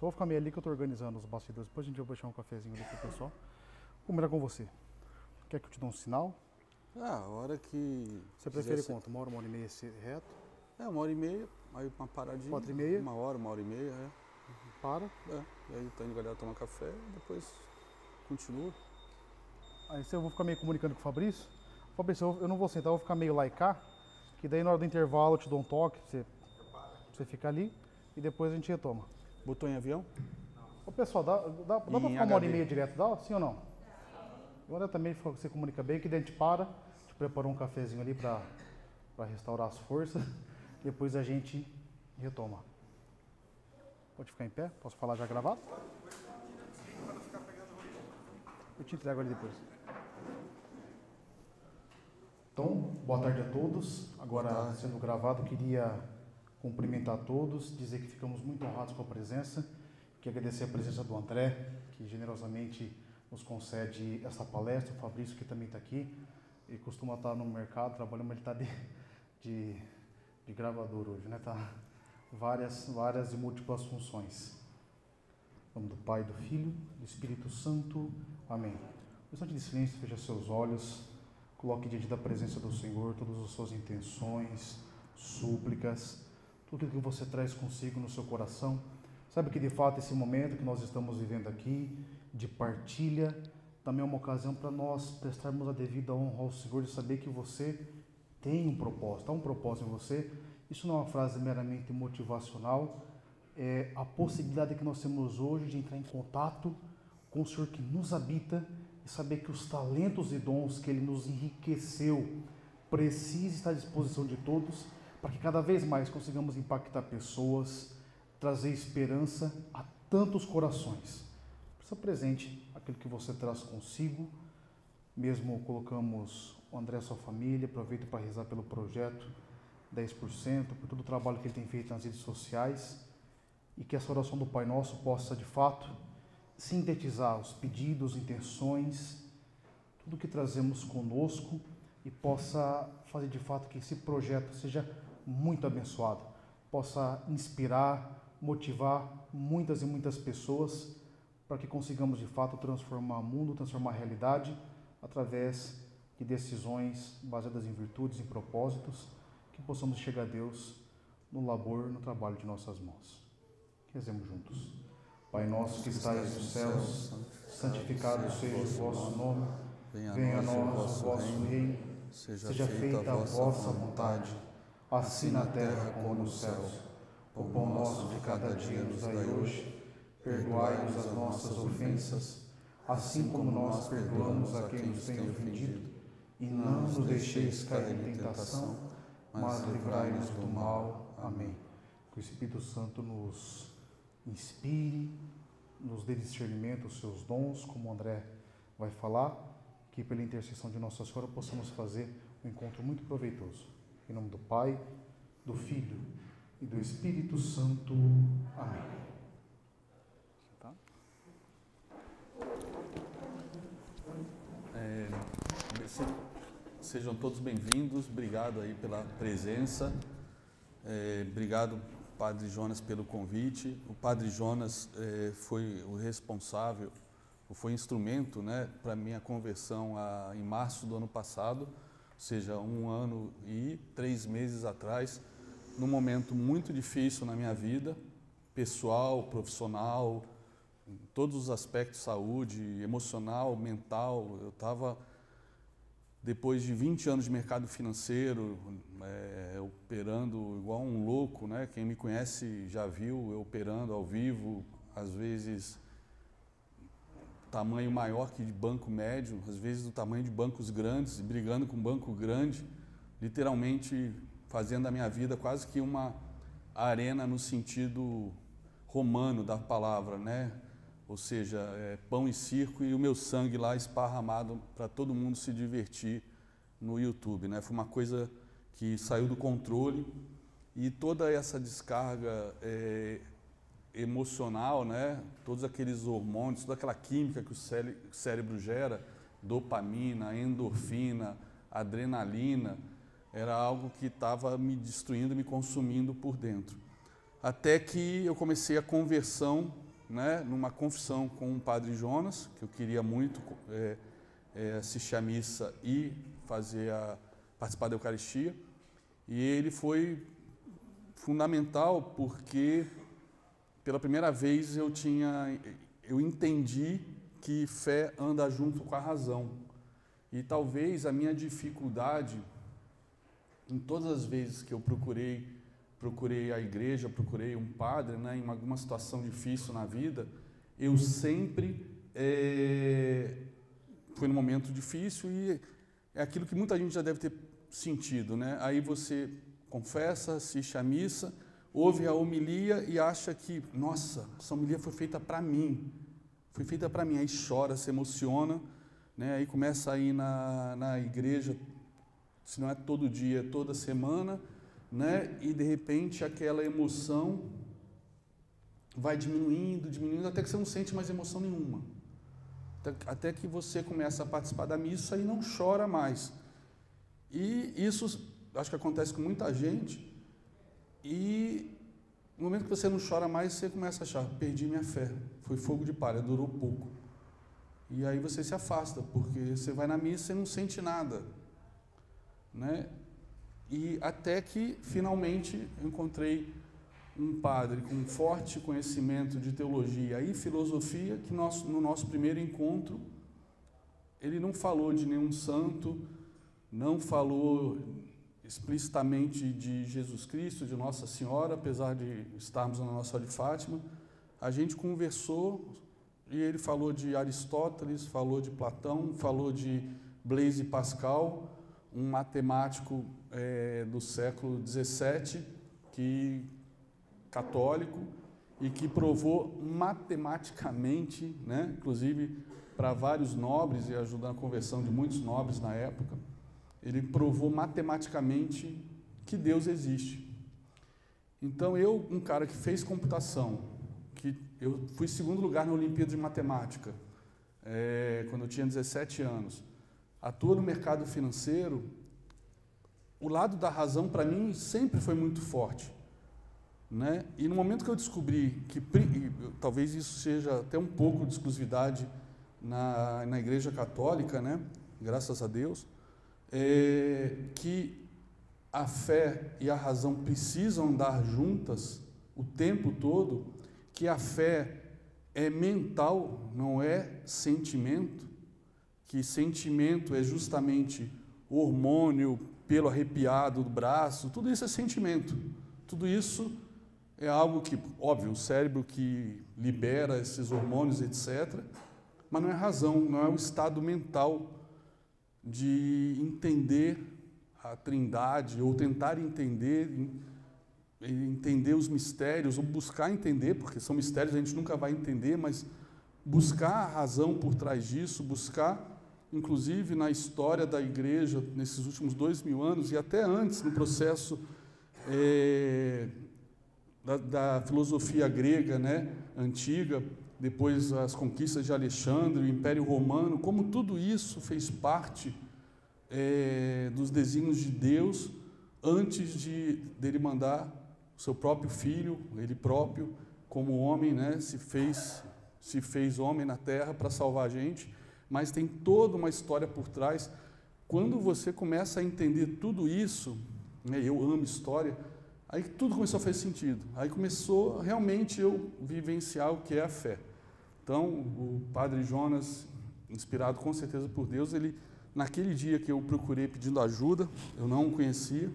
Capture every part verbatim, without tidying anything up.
Só vou ficar meio ali que eu tô organizando os bastidores. Depois a gente vai puxar um cafezinho ali pro pessoal. Vou combinar com você. Quer que eu te dê um sinal? Ah, a hora que... Você prefere ser... quanto? Uma hora, uma hora e meia reto? É, uma hora e meia, aí uma paradinha. Quatro e meia? Uma hora, uma hora e meia, é. Para. É, e aí tá indo a galera tomar café e depois continua. Aí eu vou ficar meio comunicando com o Fabrício. Fabrício, eu não vou sentar, eu vou ficar meio lá e cá. Que daí na hora do intervalo eu te dou um toque, pra você, pra você ficar ali. E depois a gente retoma. Botou em avião? Ô pessoal, dá, dá, dá pra ficar uma hora e meia direto, dá? Sim ou não? Agora também você comunica bem, que daí a gente para, a gente preparou um cafezinho ali pra, pra restaurar as forças. Depois a gente retoma. Pode ficar em pé? Posso falar já gravado? Eu te entrego ali depois. Então, boa tarde a todos. Agora, sendo gravado, queria cumprimentar a todos, dizer que ficamos muito honrados com a presença, que agradecer a presença do André, que generosamente nos concede essa palestra, o Fabrício, que também está aqui, ele costuma estar no mercado trabalhando, mas ele está de, de, de gravador hoje, né? Tá várias, várias e múltiplas funções. Em nome do Pai, do Filho, do Espírito Santo. Amém. Um instante de silêncio, feche seus olhos, coloque diante da presença do Senhor todas as suas intenções, súplicas, tudo aquilo que você traz consigo no seu coração. Sabe que de fato esse momento que nós estamos vivendo aqui, de partilha, também é uma ocasião para nós prestarmos a devida honra ao Senhor, de saber que você tem um propósito, há um propósito em você. Isso não é uma frase meramente motivacional, é a possibilidade que nós temos hoje de entrar em contato com o Senhor que nos habita e saber que os talentos e dons que Ele nos enriqueceu precisam estar à disposição de todos, para que cada vez mais consigamos impactar pessoas, trazer esperança a tantos corações. Presta presente aquilo que você traz consigo. Mesmo colocamos o André e a sua família, aproveito para rezar pelo projeto dez por cento, por todo o trabalho que ele tem feito nas redes sociais, e que essa oração do Pai Nosso possa, de fato, sintetizar os pedidos, intenções, tudo que trazemos conosco, e possa fazer, de fato, que esse projeto seja muito abençoado, possa inspirar, motivar muitas e muitas pessoas, para que consigamos, de fato, transformar o mundo, transformar a realidade, através de decisões baseadas em virtudes, em propósitos, que possamos chegar a Deus no labor, no trabalho de nossas mãos. Rezemos juntos. Pai nosso que estais nos céus, santificado seja o vosso nome, venha a nós o vosso reino, seja feita a vossa vontade, assim na terra como nos céus. O pão nosso de cada dia nos dai hoje, perdoai-nos as nossas ofensas, assim como nós perdoamos a quem nos tem ofendido, e não nos deixeis cair em tentação, mas livrai-nos do mal. Amém. Que o Espírito Santo nos inspire, nos dê discernimento os seus dons, como o André vai falar, que pela intercessão de Nossa Senhora possamos fazer um encontro muito proveitoso. Em nome do Pai, do Filho e do Espírito Santo. Amém. Tá? É, sejam todos bem-vindos, obrigado aí pela presença, é, obrigado Padre Jonas pelo convite. O Padre Jonas é, foi o responsável, foi instrumento, né, para minha conversão a, em março do ano passado, ou seja, um ano e três meses atrás, num momento muito difícil na minha vida, pessoal, profissional, em todos os aspectos, saúde, emocional, mental. Eu estava, depois de vinte anos de mercado financeiro, é, operando igual um louco, né? Quem me conhece já viu eu operando ao vivo, às vezes tamanho maior que de banco médio, às vezes do tamanho de bancos grandes, brigando com um banco grande, literalmente fazendo a minha vida quase que uma arena no sentido romano da palavra, né? Ou seja, é, pão e circo, e o meu sangue lá esparramado para todo mundo se divertir no YouTube, né? Foi uma coisa que saiu do controle, e toda essa descarga é, emocional, né? Todos aqueles hormônios, toda aquela química que o cérebro gera, dopamina, endorfina, adrenalina, era algo que estava me destruindo, me consumindo por dentro. Até que eu comecei a conversão né, numa confissão com o Padre Jonas, que eu queria muito é, é, assistir a missa e fazer a, participar da Eucaristia. E ele foi fundamental porque, pela primeira vez, eu, tinha, eu entendi que fé anda junto com a razão. E talvez a minha dificuldade, em todas as vezes que eu procurei, procurei a igreja, procurei um padre, né, em alguma situação difícil na vida, eu sempre é, foi num momento difícil e é aquilo que muita gente já deve ter sentido, né? Aí você confessa, assiste a missa, ouve a homilia e acha que, nossa, essa homilia foi feita para mim, foi feita para mim, aí chora, se emociona, né? Aí começa a ir na, na igreja, se não é todo dia, é toda semana, né? E de repente aquela emoção vai diminuindo, diminuindo, até que você não sente mais emoção nenhuma. Até, até que você começa a participar da missa e não chora mais. E isso acho que acontece com muita gente, e no momento que você não chora mais, você começa a achar, perdi minha fé, foi fogo de palha, durou pouco. E aí você se afasta, porque você vai na missa e não sente nada, né? E até que, finalmente, eu encontrei um padre com um forte conhecimento de teologia e filosofia, que nós, no nosso primeiro encontro, ele não falou de nenhum santo, não falou explicitamente de Jesus Cristo, de Nossa Senhora, apesar de estarmos na Nossa Senhora de Fátima. A gente conversou e ele falou de Aristóteles, falou de Platão, falou de Blaise Pascal, um matemático é, do século dezessete, que, católico, e que provou matematicamente, né, inclusive para vários nobres, e ajudou na conversão de muitos nobres na época, ele provou matematicamente que Deus existe. Então, eu, um cara que fez computação, que eu fui segundo lugar na Olimpíada de Matemática, é, quando eu tinha dezessete anos, atuo no mercado financeiro, o lado da razão, para mim, sempre foi muito forte, né? E no momento que eu descobri que, talvez isso seja até um pouco de exclusividade na, na Igreja Católica, né? Graças a Deus, é, que a fé e a razão precisam andar juntas o tempo todo, que a fé é mental, não é sentimento, que sentimento é justamente o hormônio pelo arrepiado do braço, tudo isso é sentimento, tudo isso é algo que, óbvio, o cérebro que libera esses hormônios, etcétera, mas não é razão, não é o estado mental de entender a Trindade, ou tentar entender, entender os mistérios, ou buscar entender, porque são mistérios, a gente nunca vai entender, mas buscar a razão por trás disso, buscar, inclusive, na história da Igreja, nesses últimos dois mil anos, e até antes, no processo é, da, da filosofia grega, né, antiga, depois as conquistas de Alexandre, o Império Romano, como tudo isso fez parte é, dos desígnios de Deus antes de dele mandar o seu próprio filho, ele próprio, como homem, né, se fez, se fez homem na terra para salvar a gente, mas tem toda uma história por trás. Quando você começa a entender tudo isso, né, eu amo história, aí tudo começou a fazer sentido. Aí começou realmente eu vivenciar o que é a fé. Então, o Padre Jonas, inspirado com certeza por Deus, ele, naquele dia que eu procurei pedindo ajuda, eu não o conhecia,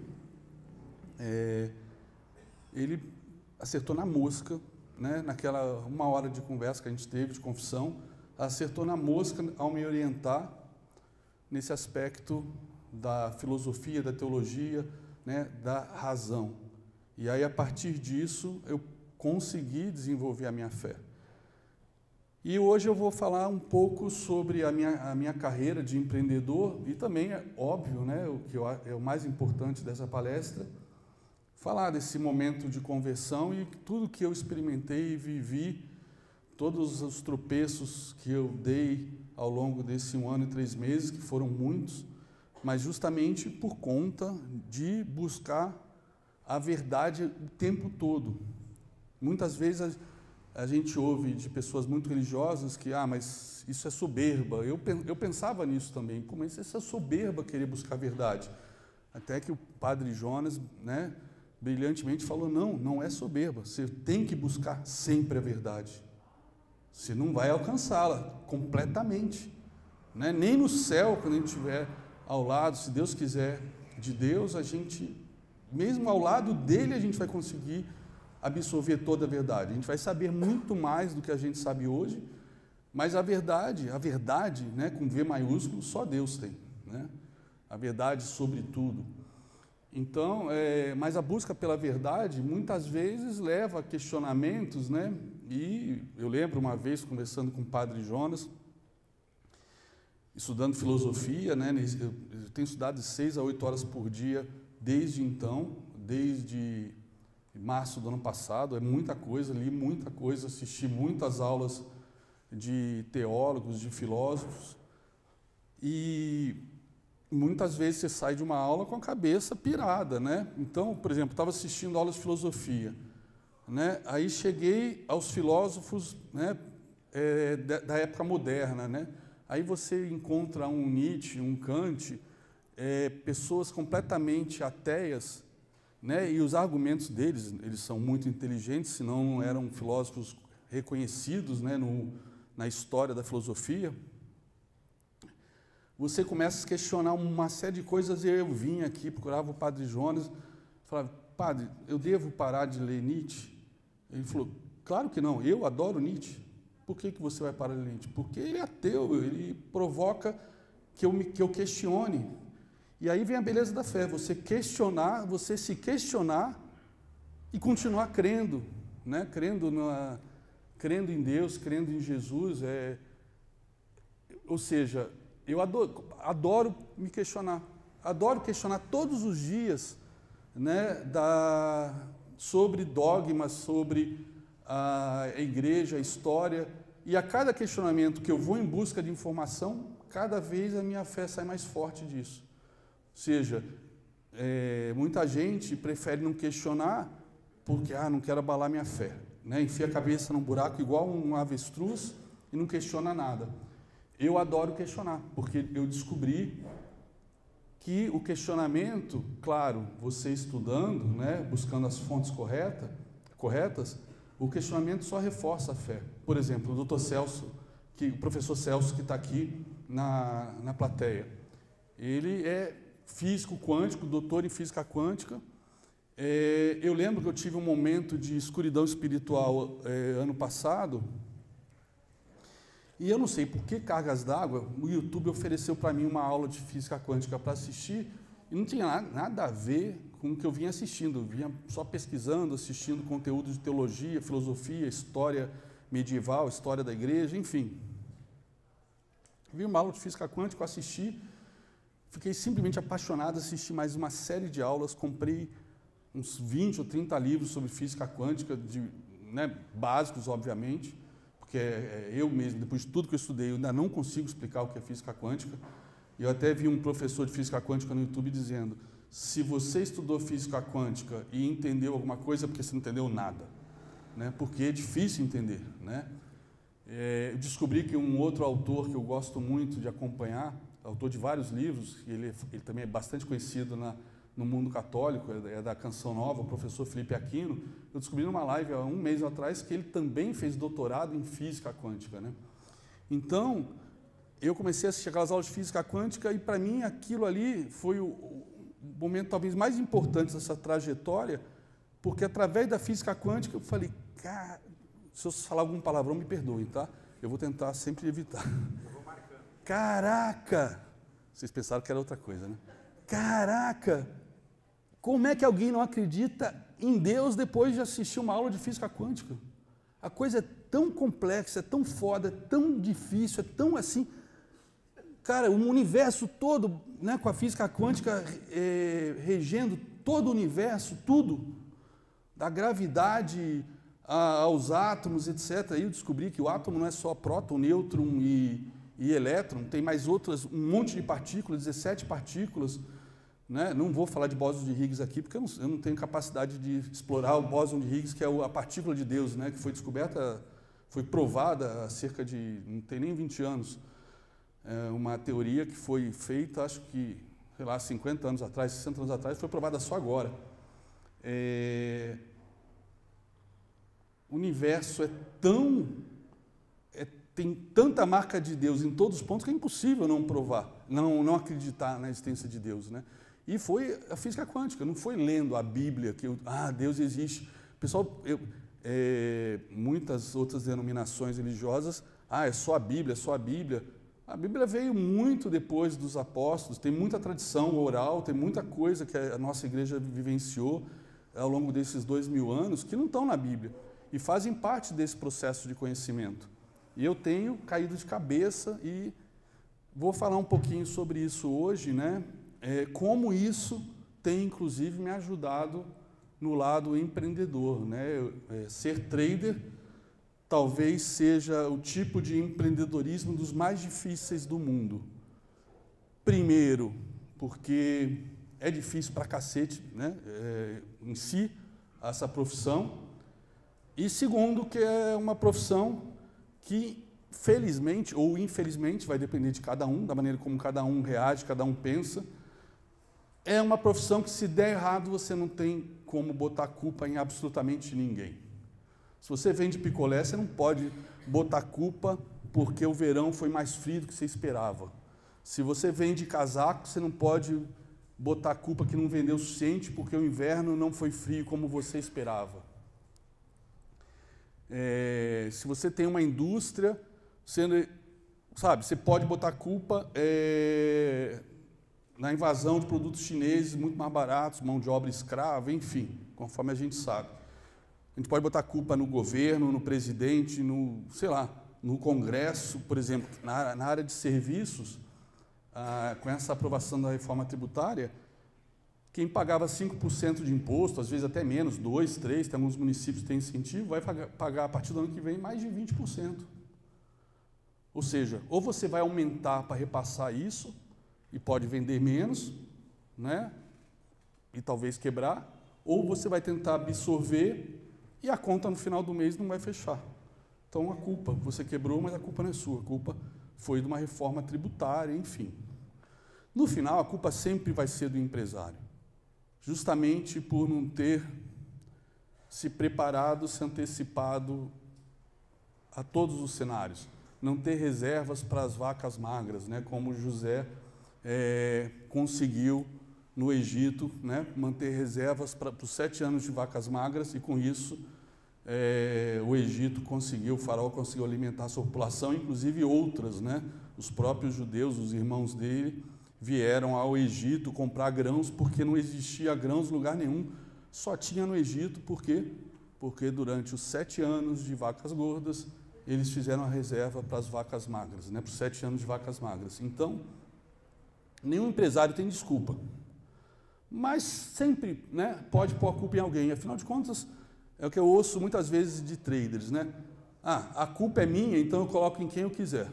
é, ele acertou na mosca, né, naquela uma hora de conversa que a gente teve, de confissão, acertou na mosca ao me orientar nesse aspecto da filosofia, da teologia, né, da razão. E aí, a partir disso, eu consegui desenvolver a minha fé. E hoje eu vou falar um pouco sobre a minha, a minha carreira de empreendedor e também, é óbvio, né, o que eu, é o mais importante dessa palestra, falar desse momento de conversão e tudo que eu experimentei e vivi, todos os tropeços que eu dei ao longo desse um ano e três meses, que foram muitos, mas justamente por conta de buscar a verdade o tempo todo. Muitas vezes a, a gente ouve de pessoas muito religiosas que, ah, mas isso é soberba. Eu, eu pensava nisso também, como isso é soberba querer buscar a verdade. Até que o padre Jonas, né, brilhantemente falou, não, não é soberba, você tem que buscar sempre a verdade. Você não vai alcançá-la completamente. Né? Nem no céu, quando a gente estiver ao lado, se Deus quiser, de Deus, a gente, mesmo ao lado dele, a gente vai conseguir absorver toda a verdade. A gente vai saber muito mais do que a gente sabe hoje, mas a verdade, a verdade, né, com V maiúsculo, só Deus tem, né? A verdade sobre tudo. Então, é, mas a busca pela verdade, muitas vezes, leva a questionamentos, né? E eu lembro uma vez, conversando com o padre Jonas, estudando filosofia, né? Eu, eu tenho estudado de seis a oito horas por dia, desde então, desde março do ano passado, é muita coisa, li muita coisa, assisti muitas aulas de teólogos, de filósofos, e muitas vezes você sai de uma aula com a cabeça pirada, né? Então, por exemplo, estava assistindo aulas de filosofia, né? Aí cheguei aos filósofos, né, é, da, da época moderna, né? Aí você encontra um Nietzsche, um Kant, é, pessoas completamente ateias, né? E os argumentos deles, eles são muito inteligentes, senão não eram filósofos reconhecidos, né, no, na história da filosofia. Você começa a questionar uma série de coisas, e eu vim aqui, procurava o padre Jonas, falava, padre, eu devo parar de ler Nietzsche? Ele falou, claro que não, eu adoro Nietzsche. Por que, que você vai parar de ler Nietzsche? Porque ele é ateu, ele provoca que eu, me, que eu questione. E aí vem a beleza da fé, você questionar, você se questionar e continuar crendo, né? crendo, na, crendo em Deus, crendo em Jesus. É, ou seja, eu adoro, adoro me questionar, adoro questionar todos os dias, né, da, sobre dogmas, sobre a igreja, a história, e a cada questionamento que eu vou em busca de informação, cada vez a minha fé sai mais forte disso. Ou seja, é, muita gente prefere não questionar porque, ah, não quero abalar minha fé, né? Enfia a cabeça num buraco igual um avestruz e não questiona nada. Eu adoro questionar, porque eu descobri que o questionamento, claro, você estudando, né, buscando as fontes correta, corretas, o questionamento só reforça a fé. Por exemplo, o doutor Celso, que, o professor Celso, que está aqui na, na plateia, ele é físico quântico, doutor em física quântica. É, eu lembro que eu tive um momento de escuridão espiritual é, ano passado, e eu não sei por que cargas d'água, o YouTube ofereceu para mim uma aula de física quântica para assistir, e não tinha nada, nada a ver com o que eu vinha assistindo, eu vinha só pesquisando, assistindo conteúdo de teologia, filosofia, história medieval, história da igreja, enfim. Vi uma aula de física quântica, assisti, fiquei simplesmente apaixonado, assisti mais uma série de aulas, comprei uns vinte ou trinta livros sobre física quântica, de, né, básicos, obviamente, porque é, é, eu mesmo, depois de tudo que eu estudei, eu ainda não consigo explicar o que é física quântica. E eu até vi um professor de física quântica no YouTube dizendo, se você estudou física quântica e entendeu alguma coisa, é porque você não entendeu nada, né? Porque é difícil entender, né? É, eu descobri que um outro autor que eu gosto muito de acompanhar, autor de vários livros, ele, ele também é bastante conhecido na, no mundo católico, é da Canção Nova, o professor Felipe Aquino. Eu descobri numa live há um mês atrás que ele também fez doutorado em física quântica, né? Então, eu comecei a assistir aquelas aulas de física quântica e, para mim, aquilo ali foi o, o momento talvez mais importante dessa trajetória, porque, através da física quântica, eu falei, cara, se eu falar algum palavrão, me perdoem, tá? Eu vou tentar sempre evitar. Eu vou marcando. Caraca! Vocês pensaram que era outra coisa, né? Caraca! Como é que alguém não acredita em Deus depois de assistir uma aula de física quântica? A coisa é tão complexa, é tão foda, é tão difícil, é tão assim... Cara, o universo todo, né, com a física quântica é, regendo todo o universo, tudo, da gravidade a, aos átomos, etcétera. Aí eu descobri que o átomo não é só próton, nêutron e, e elétron, tem mais outras, um monte de partículas, dezessete partículas, né? Não vou falar de bóson de Higgs aqui, porque eu não, eu não tenho capacidade de explorar o bóson de Higgs, que é a partícula de Deus, né? Que foi descoberta, foi provada há cerca de, não tem nem vinte anos. É uma teoria que foi feita, acho que, sei lá, cinquenta anos atrás, sessenta anos atrás, foi provada só agora. É... O universo é tão... É, tem tanta marca de Deus em todos os pontos que é impossível não provar, não, não acreditar na existência de Deus, né? E foi a física quântica, não foi lendo a Bíblia que, eu, ah, Deus existe. Pessoal, eu, é, muitas outras denominações religiosas, ah, é só a Bíblia, é só a Bíblia. A Bíblia veio muito depois dos apóstolos, tem muita tradição oral, tem muita coisa que a nossa igreja vivenciou ao longo desses dois mil anos que não estão na Bíblia e fazem parte desse processo de conhecimento. E eu tenho caído de cabeça e vou falar um pouquinho sobre isso hoje, né? É, como isso tem, inclusive, me ajudado no lado empreendedor, né? É, ser trader talvez seja o tipo de empreendedorismo dos mais difíceis do mundo. Primeiro, porque é difícil pra cacete, né? É, em si, essa profissão. E segundo, que é uma profissão que, felizmente ou infelizmente, vai depender de cada um, da maneira como cada um reage, cada um pensa, é uma profissão que, se der errado, você não tem como botar culpa em absolutamente ninguém. Se você vende picolé, você não pode botar culpa porque o verão foi mais frio do que você esperava. Se você vende casaco, você não pode botar culpa que não vendeu o suficiente porque o inverno não foi frio como você esperava. É, se você tem uma indústria, você, sabe, você pode botar culpa é, na invasão de produtos chineses muito mais baratos, mão de obra escrava, enfim, conforme a gente sabe. A gente pode botar culpa no governo, no presidente, no, sei lá, no Congresso, por exemplo, na, na área de serviços, ah, com essa aprovação da reforma tributária, quem pagava cinco por cento de imposto, às vezes até menos, dois, três, tem alguns municípios que têm incentivo, vai pagar a partir do ano que vem mais de vinte por cento. Ou seja, ou você vai aumentar para repassar isso, e pode vender menos, né? E talvez quebrar, ou você vai tentar absorver e a conta no final do mês não vai fechar. Então a culpa, você quebrou, mas a culpa não é sua, a culpa foi de uma reforma tributária, enfim. No final, a culpa sempre vai ser do empresário, justamente por não ter se preparado, se antecipado a todos os cenários, não ter reservas para as vacas magras, né? Como José É, conseguiu, no Egito, né, manter reservas para os sete anos de vacas magras, e com isso é, o Egito conseguiu, o faraó conseguiu alimentar a sua população, inclusive outras, né, os próprios judeus, os irmãos dele, vieram ao Egito comprar grãos, porque não existia grãos em lugar nenhum, só tinha no Egito. Por quê? Porque durante os sete anos de vacas gordas, eles fizeram a reserva para as vacas magras, né, para os sete anos de vacas magras. Então, nenhum empresário tem desculpa, mas sempre, né, pode pôr a culpa em alguém. Afinal de contas, é o que eu ouço muitas vezes de traders, né? Ah, a culpa é minha, então eu coloco em quem eu quiser.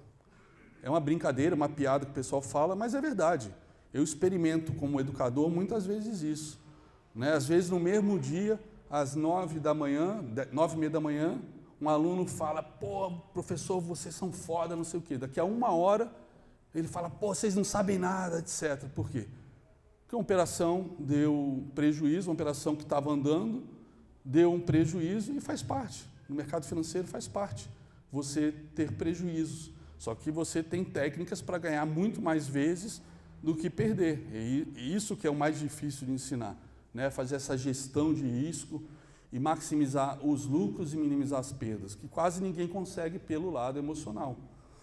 É uma brincadeira, uma piada que o pessoal fala, mas é verdade. Eu experimento como educador muitas vezes isso, né? Às vezes no mesmo dia, às nove da manhã, nove e meia da manhã, um aluno fala: pô, professor, vocês são foda, não sei o quê. Daqui a uma hora ele fala: pô, vocês não sabem nada, etcétera. Por quê? Porque a operação deu prejuízo, uma operação que estava andando, deu um prejuízo e faz parte. No mercado financeiro faz parte você ter prejuízos. Só que você tem técnicas para ganhar muito mais vezes do que perder. E isso que é o mais difícil de ensinar, né? Fazer essa gestão de risco e maximizar os lucros e minimizar as perdas, que quase ninguém consegue pelo lado emocional.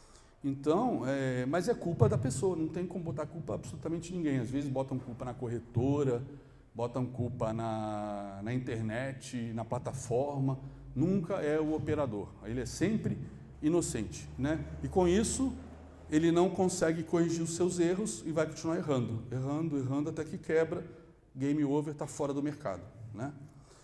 Então, é, mas é culpa da pessoa, não tem como botar culpa absolutamente ninguém. Às vezes botam culpa na corretora, botam culpa na, na internet, na plataforma, nunca é o operador. Ele é sempre inocente, né? E com isso, ele não consegue corrigir os seus erros e vai continuar errando, errando, errando, até que quebra, game over, está fora do mercado, né?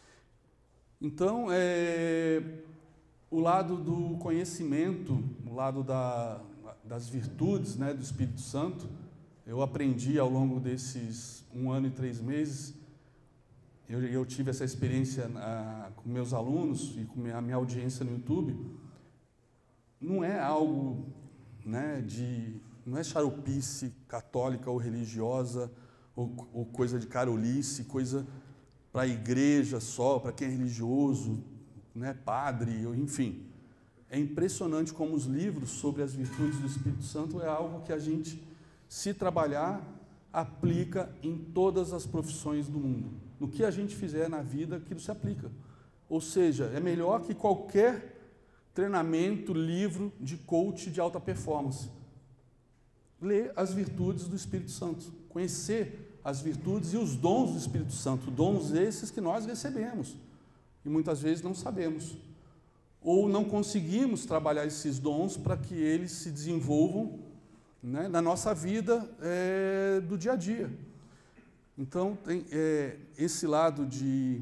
Então, é... o lado do conhecimento, o lado da, das virtudes, né, do Espírito Santo, eu aprendi ao longo desses um ano e três meses, eu, eu tive essa experiência na, com meus alunos e com a minha audiência no YouTube, não é algo, né, de, não é xaropice católica ou religiosa, ou, ou coisa de carolice, coisa para a igreja só, para quem é religioso, né, padre, enfim. É impressionante como os livros sobre as virtudes do Espírito Santo é algo que a gente, se trabalhar, aplica em todas as profissões do mundo. No que a gente fizer na vida, aquilo se aplica. Ou seja, é melhor que qualquer treinamento, livro de coach de alta performance. Ler as virtudes do Espírito Santo, conhecer as virtudes e os dons do Espírito Santo, dons esses que nós recebemos e muitas vezes não sabemos, ou não conseguimos trabalhar esses dons para que eles se desenvolvam, né, na nossa vida é, do dia a dia. Então, tem, é, esse lado de,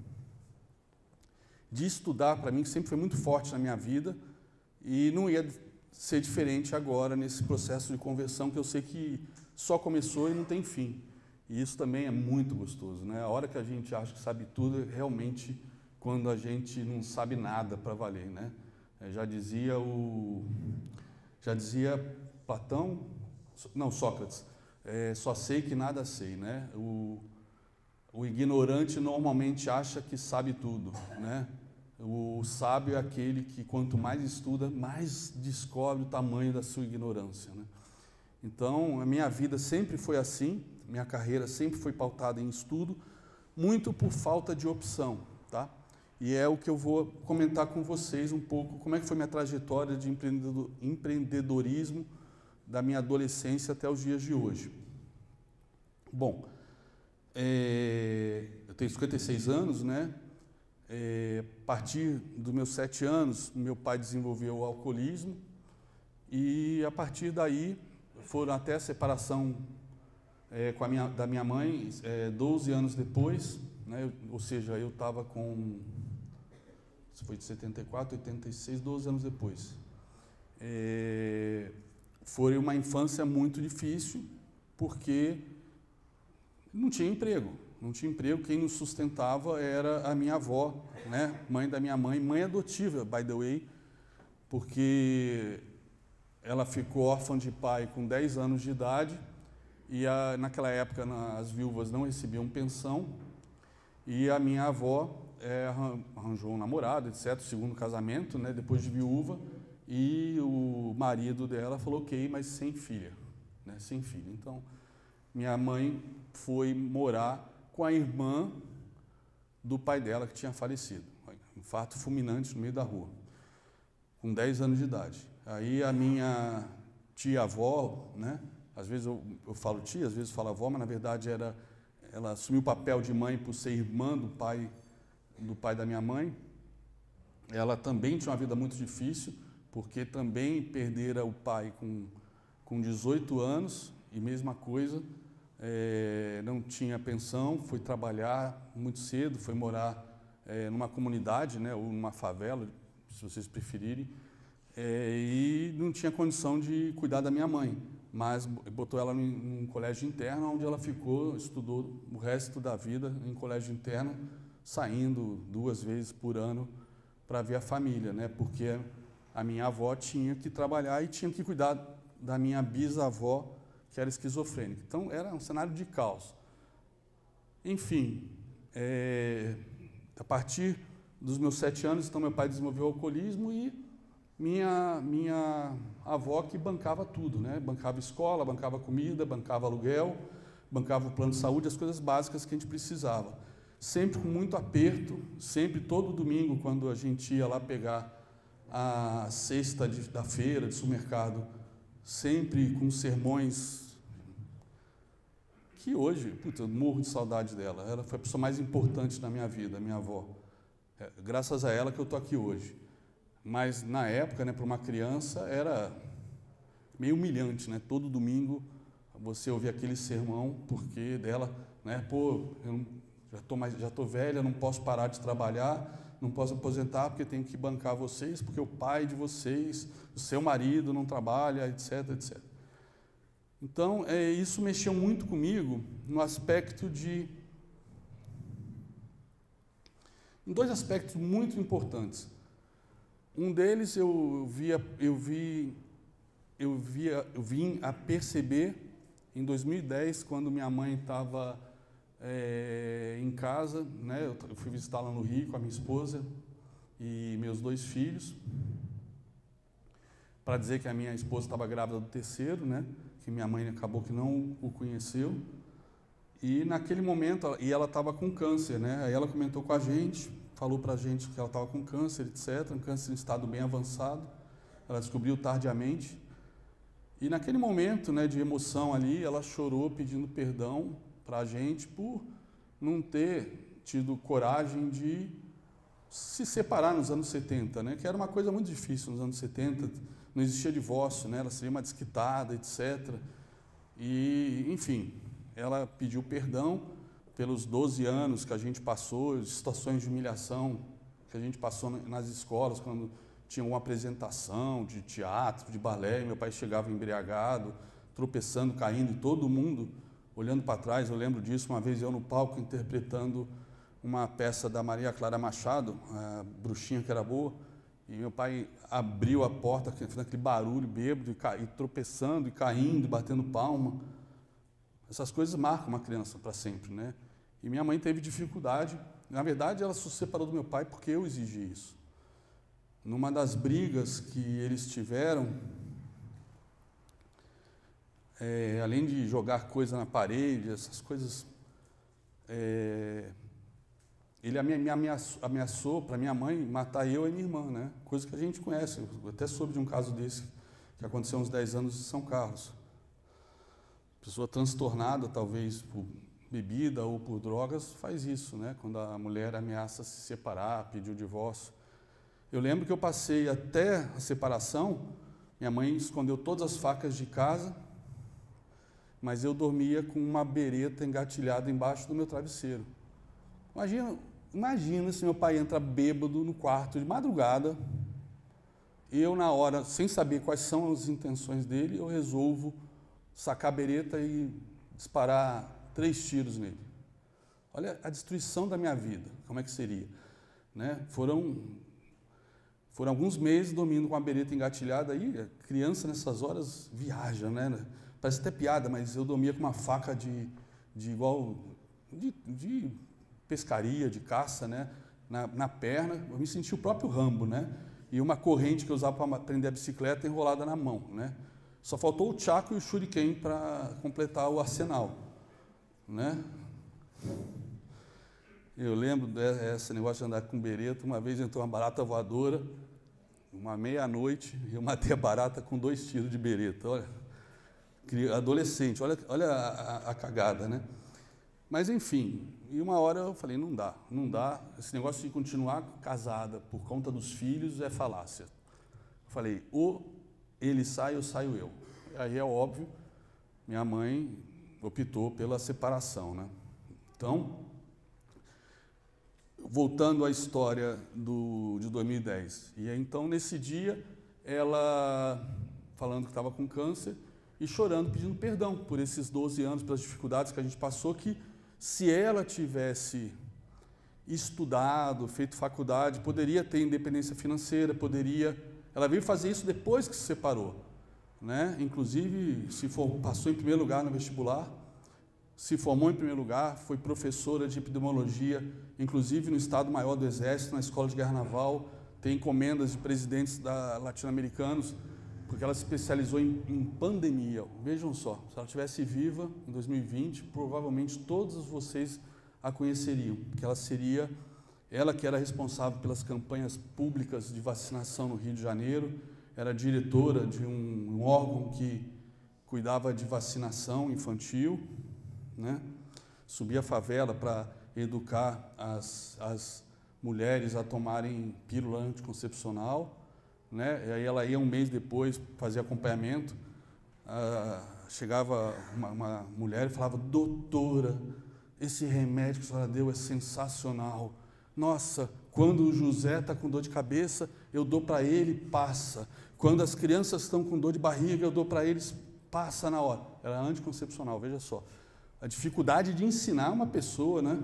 de estudar, para mim, sempre foi muito forte na minha vida, e não ia ser diferente agora nesse processo de conversão, que eu sei que só começou e não tem fim. E isso também é muito gostoso, né? A hora que a gente acha que sabe tudo, é realmente quando a gente não sabe nada para valer, né? Já dizia o, já dizia Platão, não, Sócrates, é, só sei que nada sei, né? O, o ignorante normalmente acha que sabe tudo, né? O sábio é aquele que, quanto mais estuda, mais descobre o tamanho da sua ignorância, né? Então, a minha vida sempre foi assim, minha carreira sempre foi pautada em estudo, muito por falta de opção, tá? E é o que eu vou comentar com vocês um pouco, como é que foi minha trajetória de empreendedorismo da minha adolescência até os dias de hoje. Bom, é, eu tenho cinquenta e seis anos, né? É, a partir dos meus sete anos, meu pai desenvolveu o alcoolismo e, a partir daí, foram até a separação é, com a minha, da minha mãe, é, doze anos depois, né? Eu, ou seja, eu estava com... foi de setenta e quatro, oitenta e seis, doze anos depois. É, foi uma infância muito difícil, porque não tinha emprego. Não tinha emprego, quem nos sustentava era a minha avó, né? Mãe da minha mãe, mãe adotiva, by the way, porque ela ficou órfã de pai com dez anos de idade, e a, naquela época na, as viúvas não recebiam pensão, e a minha avó é, arranjou um namorado, etcétera, segundo casamento, né, depois de viúva, e o marido dela falou ok, mas sem filha, né, sem filha. Então, minha mãe foi morar com a irmã do pai dela, que tinha falecido. Um infarto fulminante no meio da rua, com dez anos de idade. Aí a minha tia-avó, né, às vezes eu, eu falo tia, às vezes eu falo avó, mas na verdade era, ela assumiu o papel de mãe por ser irmã do pai, do pai da minha mãe. Ela também tinha uma vida muito difícil, porque também perdera o pai com, com dezoito anos, e mesma coisa, é, não tinha pensão, foi trabalhar muito cedo, foi morar é, numa comunidade, né, ou numa favela, se vocês preferirem, é, e não tinha condição de cuidar da minha mãe, mas botou ela num, num colégio interno, onde ela ficou, estudou o resto da vida em colégio interno, saindo duas vezes por ano para ver a família, né, porque a minha avó tinha que trabalhar e tinha que cuidar da minha bisavó, que era esquizofrênica. Então, era um cenário de caos. Enfim, é, a partir dos meus sete anos, então, meu pai desenvolveu o alcoolismo e minha, minha avó que bancava tudo, né? Bancava escola, bancava comida, bancava aluguel, bancava o plano de saúde, as coisas básicas que a gente precisava. Sempre com muito aperto, sempre, todo domingo, quando a gente ia lá pegar a cesta de, da feira, de supermercado, sempre com sermões que hoje, puta, eu morro de saudade dela. Ela foi a pessoa mais importante na minha vida, a minha avó. É, graças a ela que eu estou aqui hoje. Mas, na época, né, para uma criança, era meio humilhante, né? Todo domingo você ouvia aquele sermão, porque dela, né, pô, eu não, já estou mais, já estou velha, não posso parar de trabalhar, não posso aposentar porque tenho que bancar vocês, porque o pai de vocês, o seu marido não trabalha, etc, etcétera. Então, é, isso mexeu muito comigo no aspecto de... em dois aspectos muito importantes. Um deles eu, via, eu, vi, eu, via, eu vim a perceber em dois mil e dez, quando minha mãe estava é, em casa, né? Eu, eu fui visitá-la no Rio com a minha esposa e meus dois filhos, para dizer que a minha esposa estava grávida do terceiro, né? Que minha mãe acabou que não o conheceu. E naquele momento, e ela estava com câncer, né? Aí ela comentou com a gente, falou para a gente que ela estava com câncer, etcétera, um câncer em estado bem avançado. Ela descobriu tardiamente. E naquele momento, né, de emoção ali, ela chorou pedindo perdão para a gente por não ter tido coragem de se separar nos anos setenta, né? Que era uma coisa muito difícil nos anos setenta, não existia divórcio, né? Ela seria uma desquitada, etcétera. E, enfim, ela pediu perdão pelos doze anos que a gente passou, situações de humilhação que a gente passou nas escolas, quando tinha uma apresentação de teatro, de balé, e meu pai chegava embriagado, tropeçando, caindo, e todo mundo olhando para trás. Eu lembro disso, uma vez eu no palco interpretando uma peça da Maria Clara Machado, a Bruxinha que era boa, e meu pai abriu a porta, fazendo aquele barulho bêbado, e, e tropeçando, e caindo, e batendo palma. Essas coisas marcam uma criança para sempre, né? E minha mãe teve dificuldade. Na verdade, ela se separou do meu pai porque eu exigi isso. Numa das brigas que eles tiveram, é, além de jogar coisa na parede, essas coisas, é, ele me ameaçou, ameaçou para minha mãe matar eu e minha irmã, né? Coisa que a gente conhece. Eu até soube de um caso desse que aconteceu há uns dez anos em São Carlos. Pessoa transtornada, talvez por bebida ou por drogas, faz isso, né? Quando a mulher ameaça se separar, pedir o divórcio. Eu lembro que eu passei até a separação, minha mãe escondeu todas as facas de casa, mas eu dormia com uma bereta engatilhada embaixo do meu travesseiro. Imagina, imagina se meu pai entra bêbado no quarto de madrugada, eu na hora, sem saber quais são as intenções dele, eu resolvo sacar a bereta e disparar três tiros nele. Olha a destruição da minha vida, como é que seria? Né? Foram, foram alguns meses dormindo com a bereta engatilhada, aí a criança nessas horas viaja, né? Parece até piada, mas eu dormia com uma faca de, de igual, de, de pescaria, de caça, né? Na, na perna, eu me senti o próprio Rambo, né? E uma corrente que eu usava para prender a bicicleta enrolada na mão, né? Só faltou o tchaco e o shuriken para completar o arsenal, né? Eu lembro desse negócio de andar com bereta. Uma vez entrou uma barata voadora, uma meia-noite, e eu matei a barata com dois tiros de bereta. Olha, adolescente, olha, olha a, a, a cagada, né? Mas, enfim, e uma hora eu falei, não dá, não dá. Esse negócio de continuar casada por conta dos filhos é falácia. Eu falei, ou ele sai ou saio eu. Aí é óbvio, minha mãe optou pela separação, né? Então, voltando à história do, de dois mil e dez. E aí, então, nesse dia, ela falando que estava com câncer e chorando, pedindo perdão por esses doze anos, pelas dificuldades que a gente passou, que se ela tivesse estudado, feito faculdade, poderia ter independência financeira, poderia... Ela veio fazer isso depois que se separou, né? Inclusive, se for, passou em primeiro lugar no vestibular, se formou em primeiro lugar, foi professora de epidemiologia, inclusive no Estado-Maior do Exército, na Escola de Guerra Naval, tem encomendas de presidentes da, latino-americanos, porque ela se especializou em, em pandemia. Vejam só, se ela estivesse viva em dois mil e vinte, provavelmente todos vocês a conheceriam, porque ela seria... Ela que era responsável pelas campanhas públicas de vacinação no Rio de Janeiro, era diretora de um, um órgão que cuidava de vacinação infantil, né? Subia a favela para educar as, as mulheres a tomarem pílula anticoncepcional, né? E aí ela ia um mês depois fazer acompanhamento, ah, chegava uma, uma mulher e falava, doutora, esse remédio que a senhora deu é sensacional. Nossa, quando o José está com dor de cabeça, eu dou para ele, passa. Quando as crianças estão com dor de barriga, eu dou para eles, passa na hora. era anticoncepcional, veja só. A dificuldade de ensinar uma pessoa, né?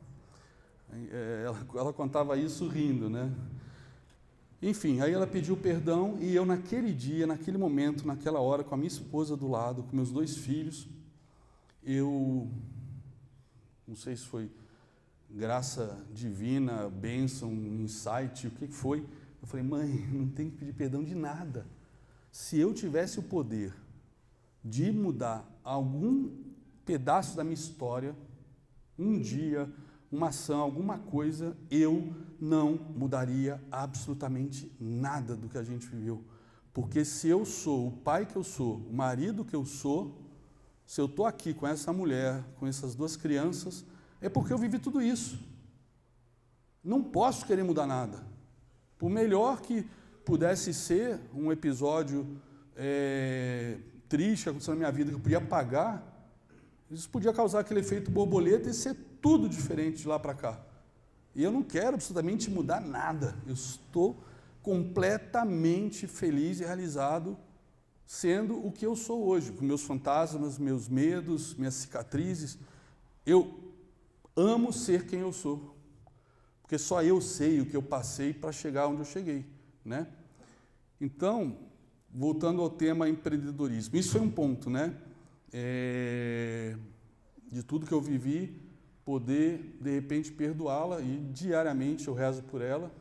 Ela, ela contava isso rindo, né? Enfim, aí ela pediu perdão e eu naquele dia, naquele momento, naquela hora, com a minha esposa do lado, com meus dois filhos, eu, não sei se foi graça divina, bênção, insight, o que foi, eu falei, mãe, não tenho que pedir perdão de nada. Se eu tivesse o poder de mudar algum pedaço da minha história, um dia, uma ação, alguma coisa, eu não mudaria absolutamente nada do que a gente viveu. Porque se eu sou o pai que eu sou, o marido que eu sou, se eu estou aqui com essa mulher, com essas duas crianças, é porque eu vivi tudo isso. Não posso querer mudar nada. Por melhor que pudesse ser um episódio é, triste que aconteceu na minha vida, que eu podia apagar, isso podia causar aquele efeito borboleta e ser tudo diferente de lá para cá. E eu não quero absolutamente mudar nada. Eu estou completamente feliz e realizado sendo o que eu sou hoje, com meus fantasmas, meus medos, minhas cicatrizes. Eu amo ser quem eu sou, porque só eu sei o que eu passei para chegar onde eu cheguei, né? Então, voltando ao tema empreendedorismo, isso foi um ponto, né? É, de tudo que eu vivi, poder, de repente, perdoá-la, e diariamente eu rezo por ela.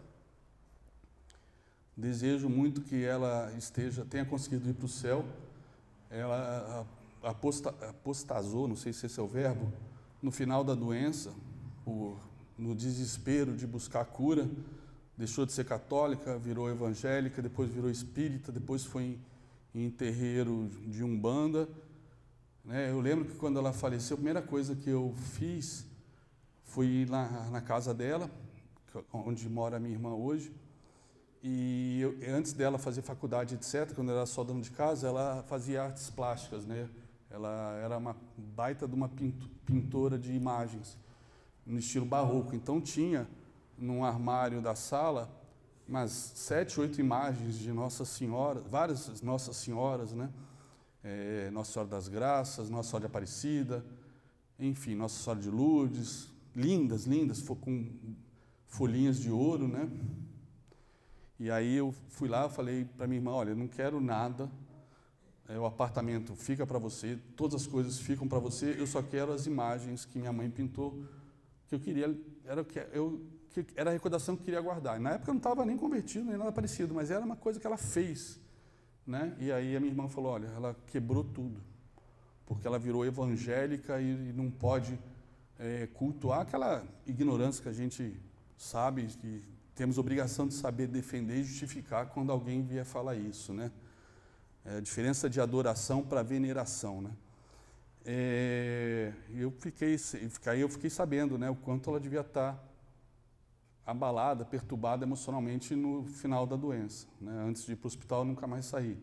Desejo muito que ela esteja, tenha conseguido ir para o céu. Ela aposta, apostasou, não sei se esse é o verbo, no final da doença, por, no desespero de buscar a cura, deixou de ser católica, virou evangélica, depois virou espírita, depois foi em, em terreiro de Umbanda. Né? Eu lembro que quando ela faleceu, a primeira coisa que eu fiz foi ir na, na casa dela, onde mora a minha irmã hoje, e eu, antes dela fazer faculdade, etcétera, quando ela era só dona de casa, ela fazia artes plásticas, né? Ela era uma baita de uma pintora de imagens, no estilo barroco. Então tinha, num armário da sala, umas sete, oito imagens de Nossa Senhora, várias Nossas Senhoras, né? É, Nossa Senhora das Graças, Nossa Senhora de Aparecida, enfim, Nossa Senhora de Lourdes, lindas, lindas, com folhinhas de ouro, né? E aí eu fui lá, falei para minha irmã, olha, eu não quero nada, é, o apartamento fica para você, todas as coisas ficam para você, eu só quero as imagens que minha mãe pintou, que eu queria, era, eu, que era a recordação que eu queria guardar. E na época eu não estava nem convertido, nem nada parecido, mas era uma coisa que ela fez, né? E aí a minha irmã falou, olha, ela quebrou tudo, porque ela virou evangélica e, e não pode é, cultuar aquela ignorância que a gente sabe, que temos obrigação de saber defender e justificar quando alguém vier falar isso, né? É a diferença de adoração para veneração, né? É, eu fiquei, aí eu fiquei sabendo, né, o quanto ela devia estar abalada, perturbada emocionalmente no final da doença, né? Antes de ir para o hospital, eu nunca mais saí.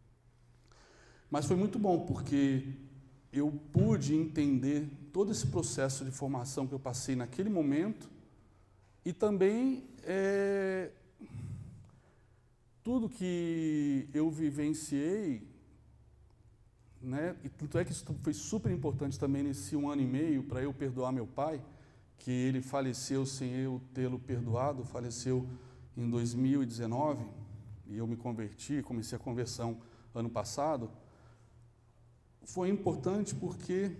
Mas foi muito bom, porque eu pude entender todo esse processo de formação que eu passei naquele momento e também é, tudo que eu vivenciei, né, e tanto é que isso foi super importante também nesse um ano e meio para eu perdoar meu pai, que ele faleceu sem eu tê-lo perdoado, faleceu em dois mil e dezenove, e eu me converti, comecei a conversão ano passado. Foi importante porque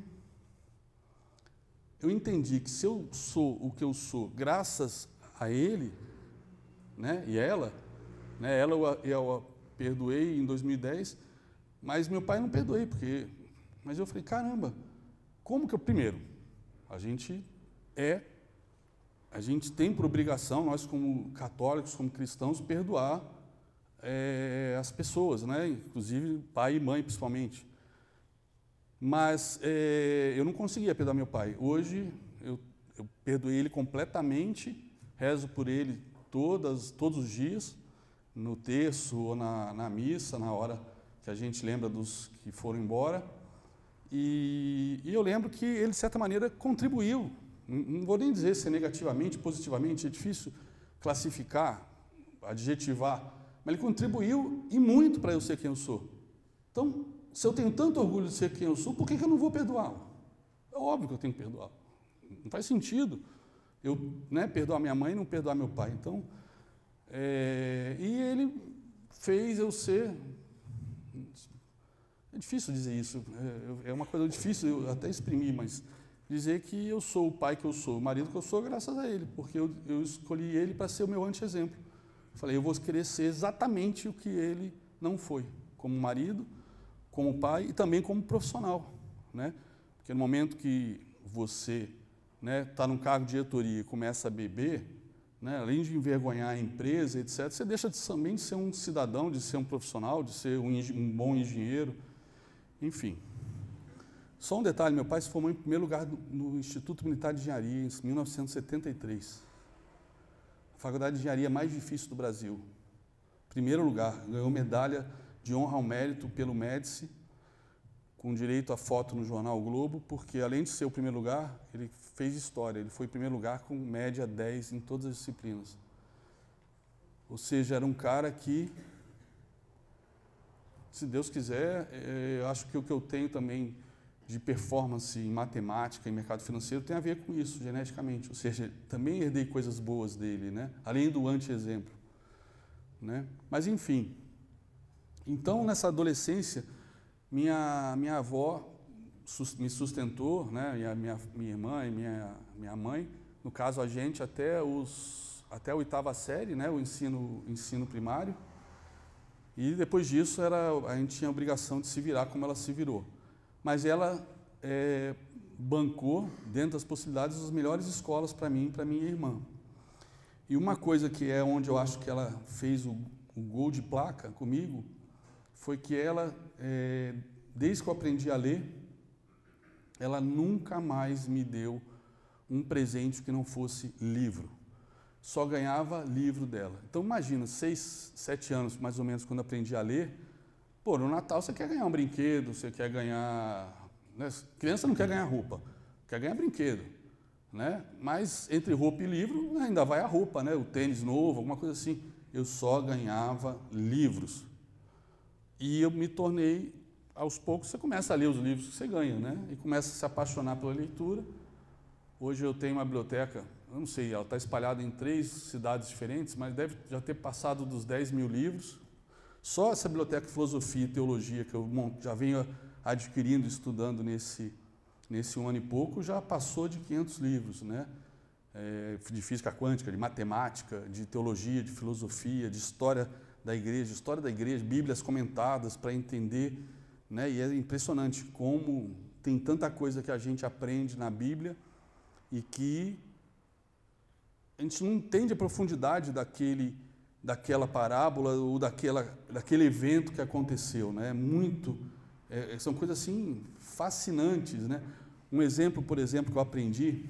eu entendi que se eu sou o que eu sou graças a ele, né, e ela, né, ela eu, eu a perdoei em dois mil e dez, mas meu pai não perdoei, porque, mas eu falei, caramba, como que eu, primeiro, a gente é, a gente tem por obrigação, nós como católicos, como cristãos, perdoar é, as pessoas, né, inclusive pai e mãe principalmente. Mas é, eu não conseguia perdoar meu pai. Hoje eu, eu perdoei ele completamente, rezo por ele todas, todos os dias, no terço ou na, na missa, na hora que a gente lembra dos que foram embora. E, e eu lembro que ele, de certa maneira, contribuiu. Não, não vou nem dizer se é negativamente, positivamente, é difícil classificar, adjetivar, mas ele contribuiu e muito para eu ser quem eu sou. Então, se eu tenho tanto orgulho de ser quem eu sou, por que, que eu não vou perdoá-lo? É óbvio que eu tenho que perdoá-lo. Não faz sentido eu, né, perdoar minha mãe e não perdoar meu pai. Então, é, e ele fez eu ser... É difícil dizer isso, é, é uma coisa difícil eu até exprimir, mas dizer que eu sou o pai que eu sou, o marido que eu sou, graças a ele, porque eu, eu escolhi ele para ser o meu anti-exemplo. Falei, eu vou querer ser exatamente o que ele não foi, como marido, como pai e também como profissional, né? Porque no momento que você está, né, num cargo de diretoria e começa a beber, né, além de envergonhar a empresa, etcétera, você deixa de, também de ser um cidadão, de ser um profissional, de ser um, um bom engenheiro, enfim. Só um detalhe, meu pai se formou em primeiro lugar no, no Instituto Militar de Engenharia, em mil novecentos e setenta e três. A faculdade de engenharia mais difícil do Brasil. Primeiro lugar, ganhou medalha de honra ao mérito pelo Médici, com direito a foto no jornal o Globo, porque além de ser o primeiro lugar, ele fez história, ele foi em primeiro lugar com média dez em todas as disciplinas. Ou seja, era um cara que, se Deus quiser, eu acho que o que eu tenho também de performance em matemática, em mercado financeiro, tem a ver com isso, geneticamente. Ou seja, também herdei coisas boas dele, né? Além do anti-exemplo, né? Mas, enfim. Então, nessa adolescência, minha, minha avó sus, me sustentou, né? E a minha, minha irmã e minha, minha mãe, no caso, a gente, até, os, até a oitava série, né? O ensino, ensino primário. E, depois disso, era, a gente tinha a obrigação de se virar como ela se virou. Mas ela é, bancou, dentro das possibilidades, as melhores escolas para mim e para minha irmã. E uma coisa que é onde eu acho que ela fez o, o gol de placa comigo, foi que ela, é, desde que eu aprendi a ler, ela nunca mais me deu um presente que não fosse livro. Só ganhava livro dela. Então, imagina, seis, sete anos, mais ou menos, quando aprendi a ler, pô, no Natal você quer ganhar um brinquedo, você quer ganhar... Né? Criança não quer ganhar roupa, quer ganhar brinquedo, né? Mas entre roupa e livro, ainda vai a roupa, né? O tênis novo, alguma coisa assim. Eu só ganhava livros. E eu me tornei, aos poucos, você começa a ler os livros que você ganha, né? E começa a se apaixonar pela leitura. Hoje eu tenho uma biblioteca, eu não sei, ela está espalhada em três cidades diferentes, mas deve já ter passado dos dez mil livros. Só essa biblioteca de filosofia e teologia que eu já venho adquirindo, estudando nesse, nesse um ano e pouco, já passou de quinhentos livros, né? É, de física quântica, de matemática, de teologia, de filosofia, de história da igreja, história da igreja, bíblias comentadas para entender, né? E é impressionante como tem tanta coisa que a gente aprende na Bíblia e que a gente não entende a profundidade daquele daquela parábola ou daquela, daquele evento que aconteceu, né? Muito, é, são coisas assim fascinantes, né? Um exemplo, por exemplo, que eu aprendi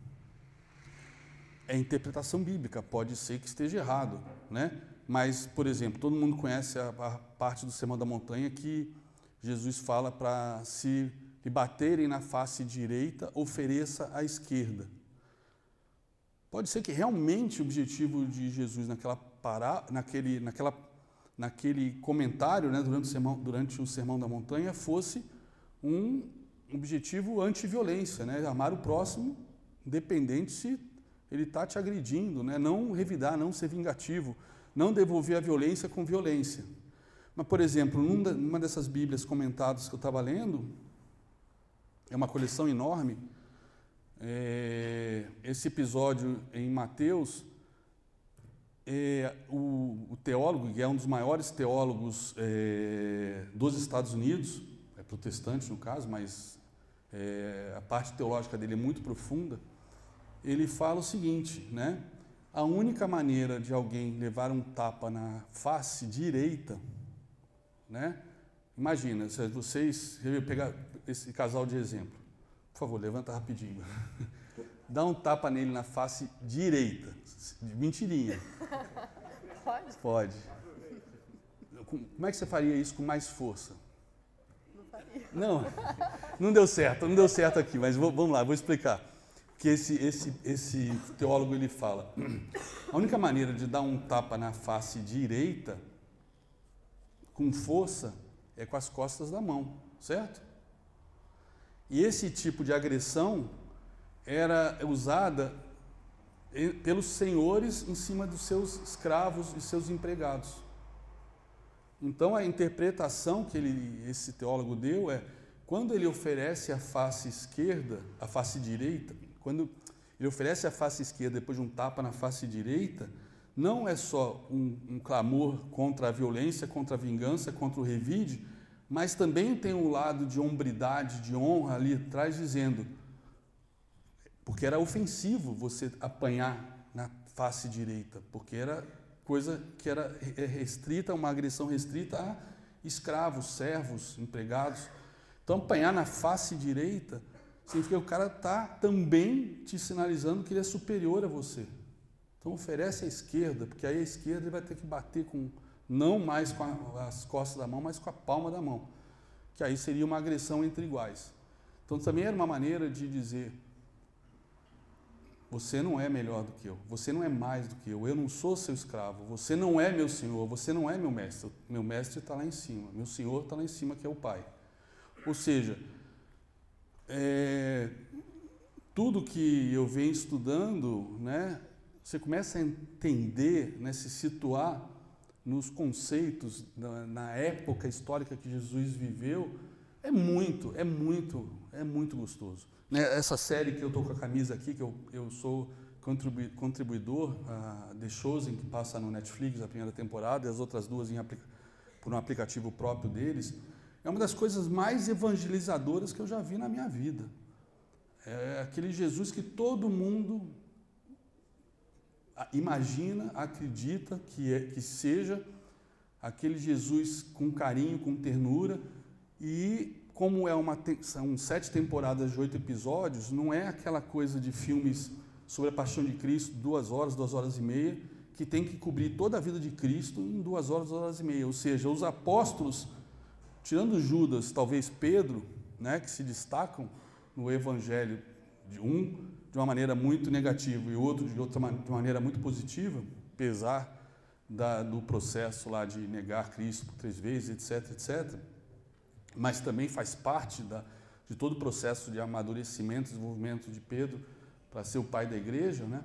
é a interpretação bíblica. Pode ser que esteja errado, né? Mas, por exemplo, todo mundo conhece a, a parte do Sermão da Montanha que Jesus fala para se lhe baterem na face direita, ofereça à esquerda. Pode ser que realmente o objetivo de Jesus naquela pará, naquele, naquela, naquele comentário, né, durante, o sermão, durante o Sermão da Montanha, fosse um objetivo anti-violência, né, amar o próximo, independente se ele está te agredindo, né, não revidar, não ser vingativo, não devolver a violência com violência. Mas, por exemplo, numa dessas Bíblias comentadas que eu estava lendo, é uma coleção enorme, É, esse episódio em Mateus, é, o, o teólogo, que é um dos maiores teólogos é, dos Estados Unidos, é protestante no caso, mas é, a parte teológica dele é muito profunda, ele fala o seguinte, né? A única maneira de alguém levar um tapa na face direita, né? Imagina, se vocês, eu vou pegar esse casal de exemplo. Por favor, levanta rapidinho. Dá um tapa nele na face direita. Mentirinha. Pode? Pode. Como é que você faria isso com mais força? Não faria. Não, não deu certo, não deu certo aqui, mas vou, vamos lá, vou explicar. Porque esse, esse, esse teólogo, ele fala, a única maneira de dar um tapa na face direita, com força, é com as costas da mão, certo? E esse tipo de agressão era usada pelos senhores em cima dos seus escravos e seus empregados. Então, a interpretação que ele, esse teólogo deu é, quando ele oferece a face esquerda, a face direita, quando ele oferece a face esquerda depois de um tapa na face direita, não é só um, um clamor contra a violência, contra a vingança, contra o revide, mas também tem um lado de hombridade, de honra ali atrás, dizendo, porque era ofensivo você apanhar na face direita, porque era coisa que era restrita, uma agressão restrita a escravos, servos, empregados. Então, apanhar na face direita significa que o cara está também te sinalizando que ele é superior a você. Então, oferece a esquerda, porque aí a esquerda ele vai ter que bater com, não mais com a, as costas da mão, mas com a palma da mão, que aí seria uma agressão entre iguais. Então, também era uma maneira de dizer, você não é melhor do que eu, você não é mais do que eu, eu não sou seu escravo, você não é meu senhor, você não é meu mestre, meu mestre está lá em cima, meu senhor está lá em cima, que é o Pai. Ou seja, é, tudo que eu venho estudando, né, você começa a entender, né, se situar nos conceitos, na, na época histórica que Jesus viveu, é muito, é muito, é muito gostoso. Essa série que eu estou com a camisa aqui, que eu, eu sou contribu, contribuidor, a The Chosen, que passa no Netflix, a primeira temporada, e as outras duas em, por um aplicativo próprio deles, é uma das coisas mais evangelizadoras que eu já vi na minha vida. É aquele Jesus que todo mundo imagina, acredita que, é, que seja aquele Jesus com carinho, com ternura, e como é uma, são sete temporadas de oito episódios, não é aquela coisa de filmes sobre a paixão de Cristo, duas horas, duas horas e meia, que tem que cobrir toda a vida de Cristo em duas horas, duas horas e meia. Ou seja, os apóstolos, tirando Judas, talvez Pedro, né, que se destacam no Evangelho, de um de uma maneira muito negativa e outro de outra de uma maneira muito positiva, apesar da, do processo lá de negar Cristo por três vezes, etc, etcétera, mas também faz parte da, de todo o processo de amadurecimento, desenvolvimento de Pedro para ser o pai da igreja, né?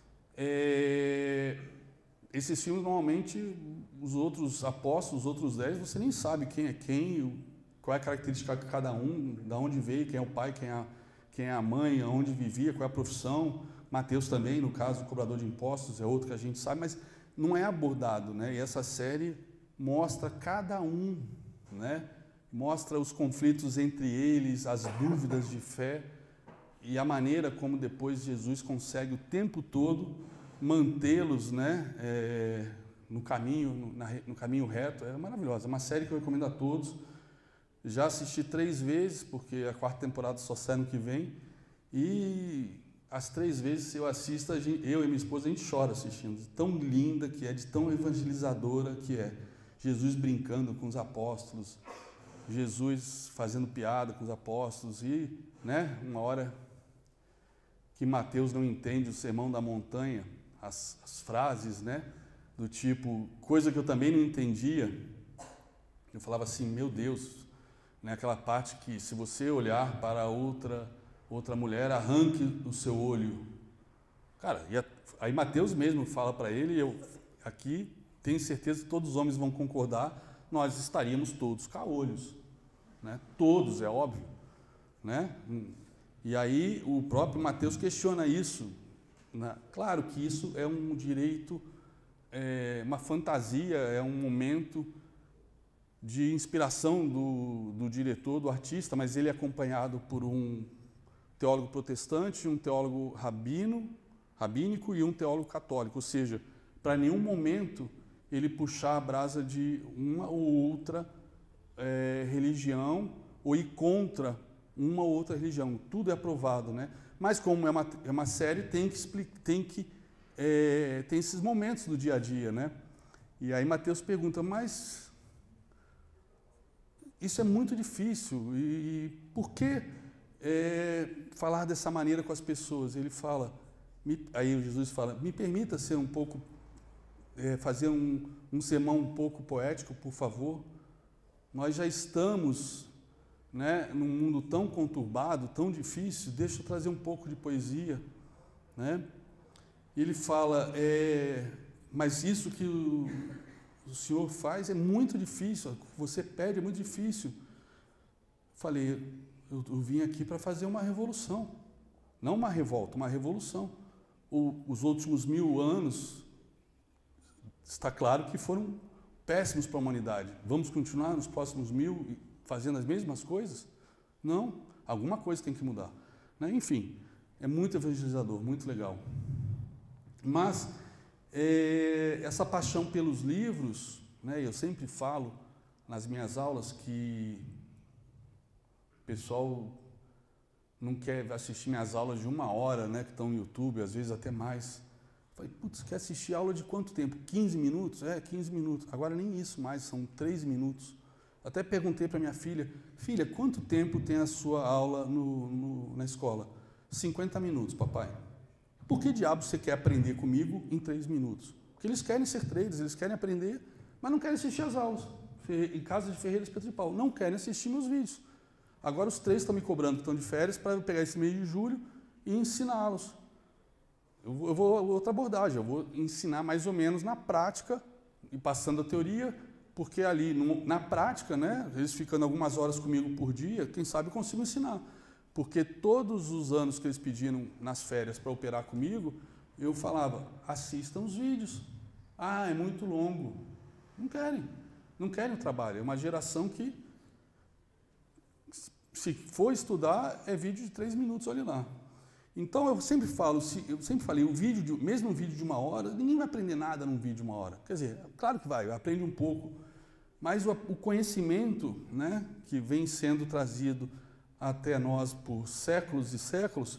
É, esses filmes, normalmente, os outros apóstolos, os outros dez, você nem sabe quem é quem, qual é a característica de cada um, de onde veio, quem é o pai, quem é a, quem é a mãe, onde vivia, qual é a profissão. Mateus também, no caso, o cobrador de impostos, é outro que a gente sabe, mas não é abordado, né? E essa série mostra cada um, né? Mostra os conflitos entre eles, as dúvidas de fé e a maneira como depois Jesus consegue o tempo todo mantê-los, né, é, no caminho, no, na, no caminho reto. É maravilhosa, é uma série que eu recomendo a todos. Já assisti três vezes, porque a quarta temporada só sai no que vem, e as três vezes eu assisto, eu e minha esposa, a gente chora assistindo, de tão linda que é, de tão evangelizadora que é. Jesus brincando com os apóstolos, Jesus fazendo piada com os apóstolos e, né, uma hora que Mateus não entende o sermão da montanha, as, as frases, né, do tipo, coisa que eu também não entendia, eu falava assim, meu Deus, né, aquela parte que se você olhar para outra, outra mulher, arranque o seu olho. Cara, e a, aí Mateus mesmo fala para ele, eu aqui tenho certeza que todos os homens vão concordar, nós estaríamos todos caolhos, né? Todos, é óbvio, né? E aí o próprio Mateus questiona isso, né? Claro que isso é um direito, é uma fantasia, é um momento de inspiração do, do diretor, do artista, mas ele é acompanhado por um teólogo protestante, um teólogo rabino, rabínico e um teólogo católico, ou seja, para nenhum momento ele puxar a brasa de uma ou outra é, religião ou ir contra uma ou outra religião. Tudo é aprovado, né? Mas como é uma, é uma série, tem que explicar, tem que é, tem esses momentos do dia a dia, né? E aí Mateus pergunta, mas isso é muito difícil, e, e por que é, falar dessa maneira com as pessoas? Ele fala, me, aí Jesus fala, me permita ser um pouco É, fazer um, um sermão um pouco poético, por favor. nós já estamos, né, num mundo tão conturbado, tão difícil. Deixa eu trazer um pouco de poesia, né? Ele fala, é, mas isso que o, o senhor faz é muito difícil, você pede é muito difícil. Falei, eu, eu vim aqui para fazer uma revolução, não uma revolta, uma revolução. O, os últimos mil anos, está claro que foram péssimos para a humanidade. Vamos continuar nos próximos mil fazendo as mesmas coisas? Não, alguma coisa tem que mudar, né? Enfim, é muito evangelizador, muito legal. Mas é, essa paixão pelos livros, né, eu sempre falo nas minhas aulas que o pessoal não quer assistir minhas aulas de uma hora, né, que estão no YouTube, às vezes até mais. Falei, putz, quer assistir aula de quanto tempo? quinze minutos? É, quinze minutos. Agora nem isso mais, são três minutos. Até perguntei para minha filha, filha, quanto tempo tem a sua aula no, no, na escola? cinquenta minutos, papai. Por que diabo você quer aprender comigo em três minutos? Porque eles querem ser traders, eles querem aprender, mas não querem assistir as aulas. Em casa de Ferreira Espeto de Pau, não querem assistir meus vídeos. Agora os três estão me cobrando que estão de férias para eu pegar esse mês de julho e ensiná-los. Eu vou, eu vou outra abordagem, eu vou ensinar mais ou menos na prática e passando a teoria, porque ali no, na prática, né, eles ficando algumas horas comigo por dia, quem sabe eu consigo ensinar. Porque todos os anos que eles pediram nas férias para operar comigo, eu falava, assistam os vídeos. Ah, é muito longo. Não querem, não querem o trabalho. É uma geração que, se for estudar, é vídeo de três minutos, olha lá. Então, eu sempre falo, eu sempre falei, o vídeo de, mesmo um vídeo de uma hora, ninguém vai aprender nada num vídeo de uma hora. Quer dizer, claro que vai, aprende um pouco, mas o, o conhecimento, né, que vem sendo trazido até nós por séculos e séculos,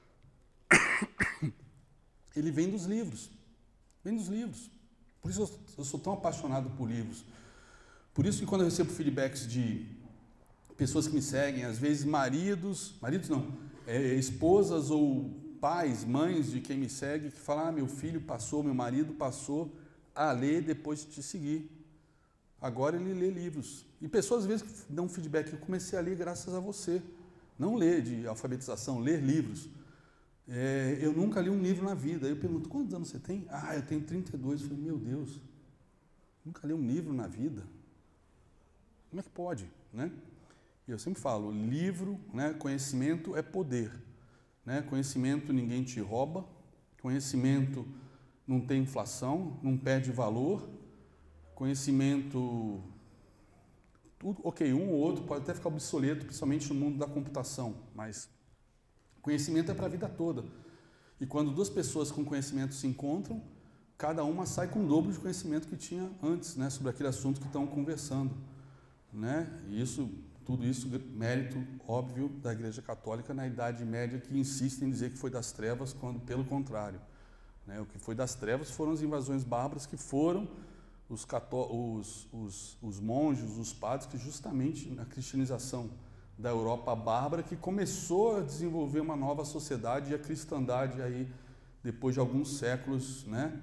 ele vem dos livros, vem dos livros. Por isso eu, eu sou tão apaixonado por livros. Por isso que quando eu recebo feedbacks de pessoas que me seguem, às vezes maridos, maridos não, é, esposas ou pais, mães de quem me segue, que falam, ah, meu filho passou, meu marido passou a ler depois de te seguir. Agora ele lê livros. E pessoas às vezes que dão feedback, eu comecei a ler graças a você. Não ler de alfabetização, ler livros. É, eu nunca li um livro na vida. Aí eu pergunto, quantos anos você tem? Ah, eu tenho trinta e dois. Eu falei, meu Deus, nunca li um livro na vida? Como é que pode, né? E eu sempre falo, livro, né, conhecimento é poder. Né? Conhecimento ninguém te rouba, conhecimento não tem inflação, não perde valor, conhecimento, tudo, ok, um ou outro pode até ficar obsoleto, principalmente no mundo da computação, mas conhecimento é para a vida toda. E quando duas pessoas com conhecimento se encontram, cada uma sai com o dobro de conhecimento que tinha antes, né, sobre aquele assunto que estão conversando. Né? E isso, tudo isso, mérito óbvio da Igreja Católica na Idade Média, que insiste em dizer que foi das trevas, quando pelo contrário. Né? O que foi das trevas foram as invasões bárbaras, que foram os, cató os, os, os monges, os padres, que justamente na cristianização da Europa bárbara, que começou a desenvolver uma nova sociedade e a cristandade aí, depois de alguns séculos, né,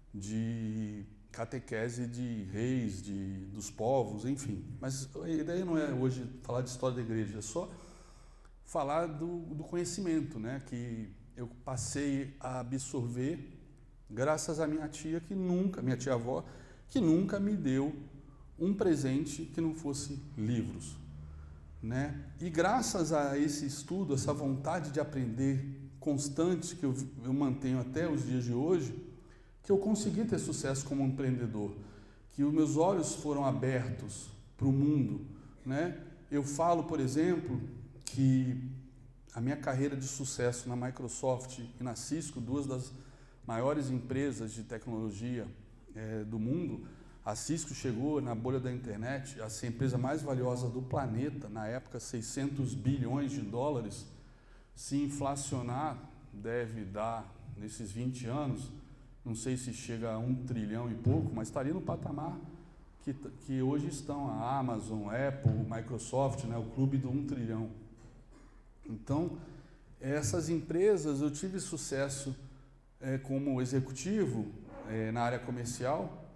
de catequese de reis, de, dos povos, enfim. Mas a ideia não é hoje falar de história da igreja, é só falar do, do conhecimento, né, que eu passei a absorver graças à minha tia, que nunca, minha tia-avó, que nunca me deu um presente que não fosse livros. Né? E graças a esse estudo, essa vontade de aprender constante que eu, eu mantenho até os dias de hoje, que eu consegui ter sucesso como empreendedor, que os meus olhos foram abertos para o mundo. Né? Eu falo, por exemplo, que a minha carreira de sucesso na Microsoft e na Cisco, duas das maiores empresas de tecnologia é, do mundo, a Cisco chegou na bolha da internet a ser a empresa mais valiosa do planeta, na época seiscentos bilhões de dólares. Se inflacionar, deve dar, nesses vinte anos, não sei se chega a um trilhão e pouco, mas estaria no patamar que, que hoje estão a Amazon, Apple, Microsoft, né, o clube do um trilhão. Então, essas empresas, eu tive sucesso é, como executivo é, na área comercial,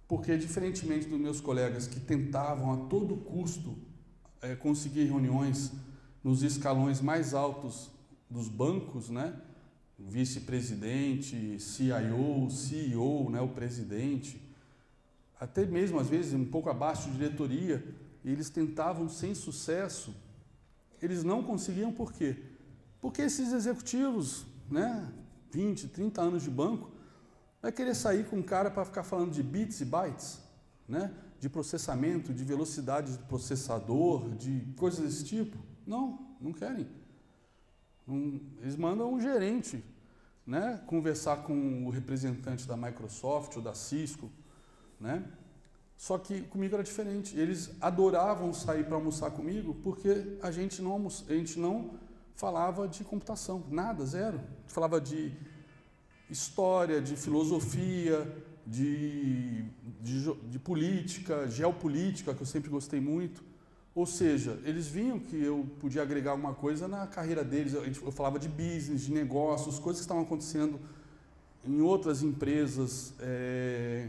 Porque, diferentemente dos meus colegas que tentavam a todo custo é, conseguir reuniões nos escalões mais altos dos bancos, né? Vice-presidente, C I O, C E O, né? O presidente, até mesmo às vezes um pouco abaixo de diretoria, e eles tentavam sem sucesso, eles não conseguiam por quê? Porque esses executivos, né? vinte, trinta anos de banco, vai querer sair com um cara para ficar falando de bits e bytes, né? De processamento, de velocidade do processador, de coisas desse tipo? Não, não querem. Não, eles mandam um gerente, né? Conversar com o representante da Microsoft ou da Cisco, né? Só que comigo era diferente. Eles adoravam sair para almoçar comigo porque a gente não almoça, a gente não falava de computação, nada, zero. A gente falava de história, de filosofia, de, de, de política, geopolítica, que eu sempre gostei muito. Ou seja, eles viam que eu podia agregar alguma coisa na carreira deles. Eu, eu falava de business, de negócios, coisas que estavam acontecendo em outras empresas é,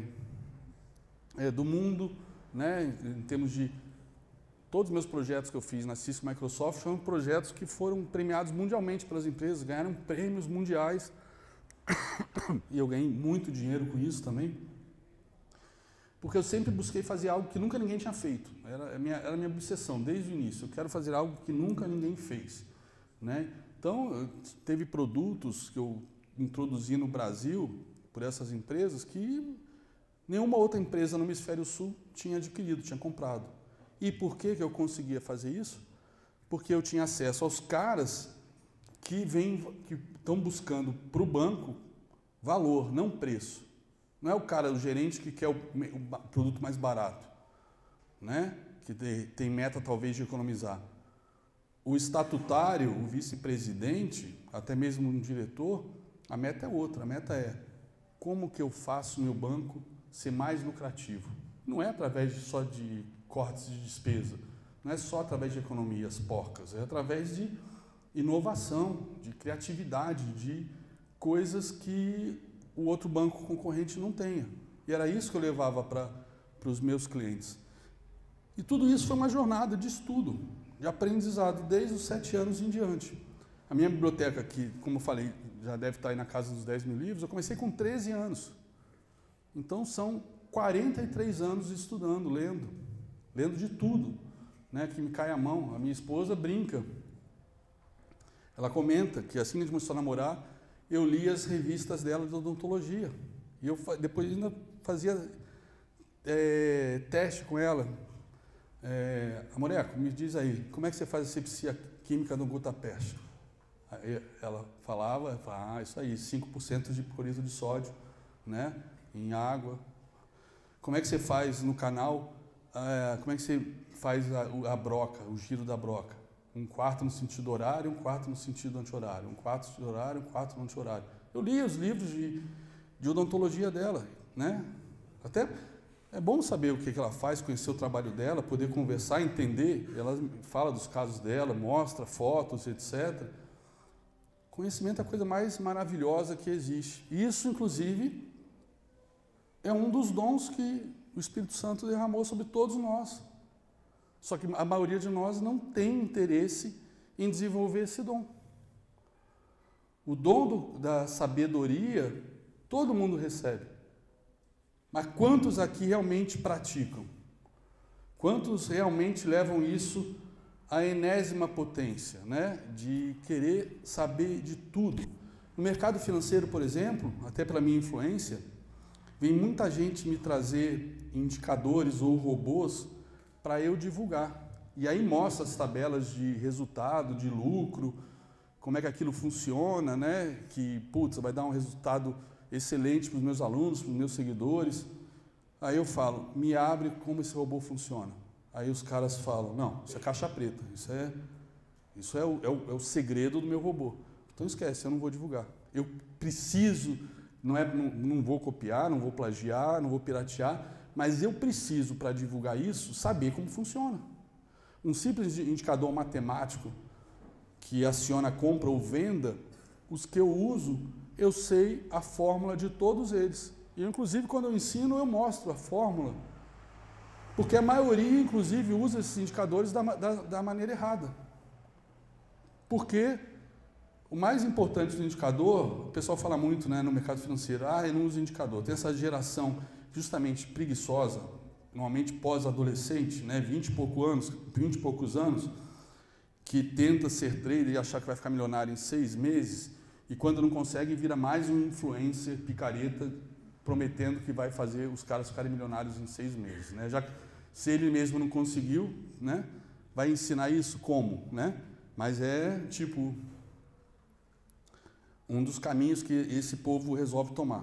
é, do mundo, né, em termos de... Todos os meus projetos que eu fiz na Cisco e Microsoft foram projetos que foram premiados mundialmente pelas empresas, ganharam prêmios mundiais. E eu ganhei muito dinheiro com isso também, porque eu sempre busquei fazer algo que nunca ninguém tinha feito. Era a minha, era a minha obsessão desde o início. Eu quero fazer algo que nunca ninguém fez, né? Então, teve produtos que eu introduzi no Brasil por essas empresas que nenhuma outra empresa no Hemisfério Sul tinha adquirido, tinha comprado. E por que que eu conseguia fazer isso? Porque eu tinha acesso aos caras que vêm, que estão buscando para o banco valor, não preço. Não é o cara, o gerente que quer o, o produto mais barato, né? Que tem, tem meta talvez de economizar. O estatutário, o vice-presidente, até mesmo um diretor, a meta é outra. A meta é como que eu faço o meu banco ser mais lucrativo. Não é através de, só de cortes de despesa, não é só através de economias porcas, é através de inovação, de criatividade, de coisas que o outro banco concorrente não tenha. E era isso que eu levava para os meus clientes. E tudo isso foi uma jornada de estudo, de aprendizado, desde os sete anos em diante. A minha biblioteca, que, como eu falei, já deve estar aí na casa dos dez mil livros, eu comecei com treze anos. Então, são quarenta e três anos estudando, lendo, lendo de tudo, né, que me cai a mão. A minha esposa brinca. Ela comenta que assim que a gente começou a namorar, eu li as revistas dela de odontologia. E eu depois ainda fazia é, teste com ela. É, Amoreco, me diz aí, como é que você faz a asepsia química no gutapest? Aí ela falava, eu falava, ah, isso aí, cinco por cento de cloreto de sódio, né, em água. Como é que você faz no canal, é, como é que você faz a, a broca, o giro da broca? Um quarto no sentido horário, um quarto no sentido anti-horário, um quarto no sentido horário, um quarto no anti-horário. Eu li os livros de, de odontologia dela, né? Até é bom saber o que ela faz, conhecer o trabalho dela, poder conversar, entender. Ela fala dos casos dela, mostra fotos, etcétera. Conhecimento é a coisa mais maravilhosa que existe. Isso, inclusive, é um dos dons que o Espírito Santo derramou sobre todos nós. Só que a maioria de nós não tem interesse em desenvolver esse dom. O dom do, da sabedoria, todo mundo recebe. Mas quantos aqui realmente praticam? Quantos realmente levam isso à enésima potência, né? De querer saber de tudo? No mercado financeiro, por exemplo, até pela minha influência, vem muita gente me trazer indicadores ou robôs para eu divulgar. E aí mostra as tabelas de resultado, de lucro, como é que aquilo funciona, né? Que, putz, vai dar um resultado excelente para os meus alunos, para os meus seguidores. Aí eu falo, me abre como esse robô funciona. Aí os caras falam, não, isso é caixa preta, isso é, isso é, o, é, o, é o segredo do meu robô. Então esquece, eu não vou divulgar. Eu preciso, não, é, não, não vou copiar, não vou plagiar, não vou piratear, mas eu preciso, para divulgar isso, saber como funciona. Um simples indicador matemático que aciona compra ou venda, os que eu uso, eu sei a fórmula de todos eles. E, inclusive, quando eu ensino, eu mostro a fórmula, porque a maioria, inclusive, usa esses indicadores da, da, da maneira errada. Porque o mais importante do indicador, o pessoal fala muito, né, no mercado financeiro, ah, eu não uso indicador. Tem essa geração justamente preguiçosa, normalmente pós-adolescente, né, vinte e poucos anos, vinte e poucos anos, que tenta ser trader e achar que vai ficar milionário em seis meses, e quando não consegue, vira mais um influencer picareta, prometendo que vai fazer os caras ficarem milionários em seis meses. Né? Já que, se ele mesmo não conseguiu, né, vai ensinar isso como? Né? Mas é, tipo, um dos caminhos que esse povo resolve tomar.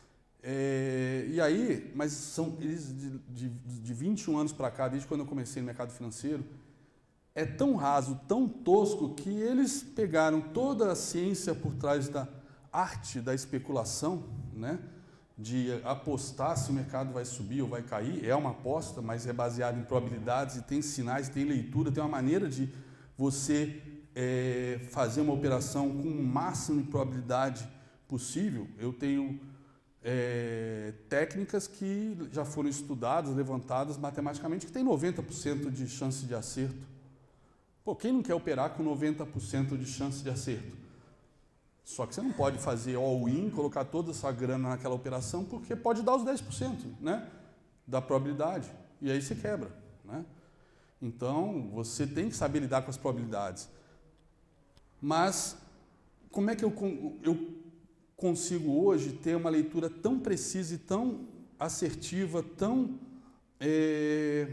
É, e aí, mas são eles de, de, de vinte e um anos para cá, desde quando eu comecei no mercado financeiro, é tão raso, tão tosco, que eles pegaram toda a ciência por trás da arte da especulação, né, de apostar se o mercado vai subir ou vai cair, é uma aposta, mas é baseado em probabilidades, e tem sinais, tem leitura, tem uma maneira de você é, fazer uma operação com o máximo de probabilidade possível. Eu tenho é, técnicas que já foram estudadas, levantadas matematicamente, que tem noventa por cento de chance de acerto. Pô, quem não quer operar com noventa por cento de chance de acerto? Só que você não pode fazer all-in, colocar toda a sua grana naquela operação, porque pode dar os dez por cento, né, da probabilidade, e aí você quebra. Né? Então, você tem que saber lidar com as probabilidades. Mas, como é que eu, eu consigo hoje ter uma leitura tão precisa e tão assertiva, tão é,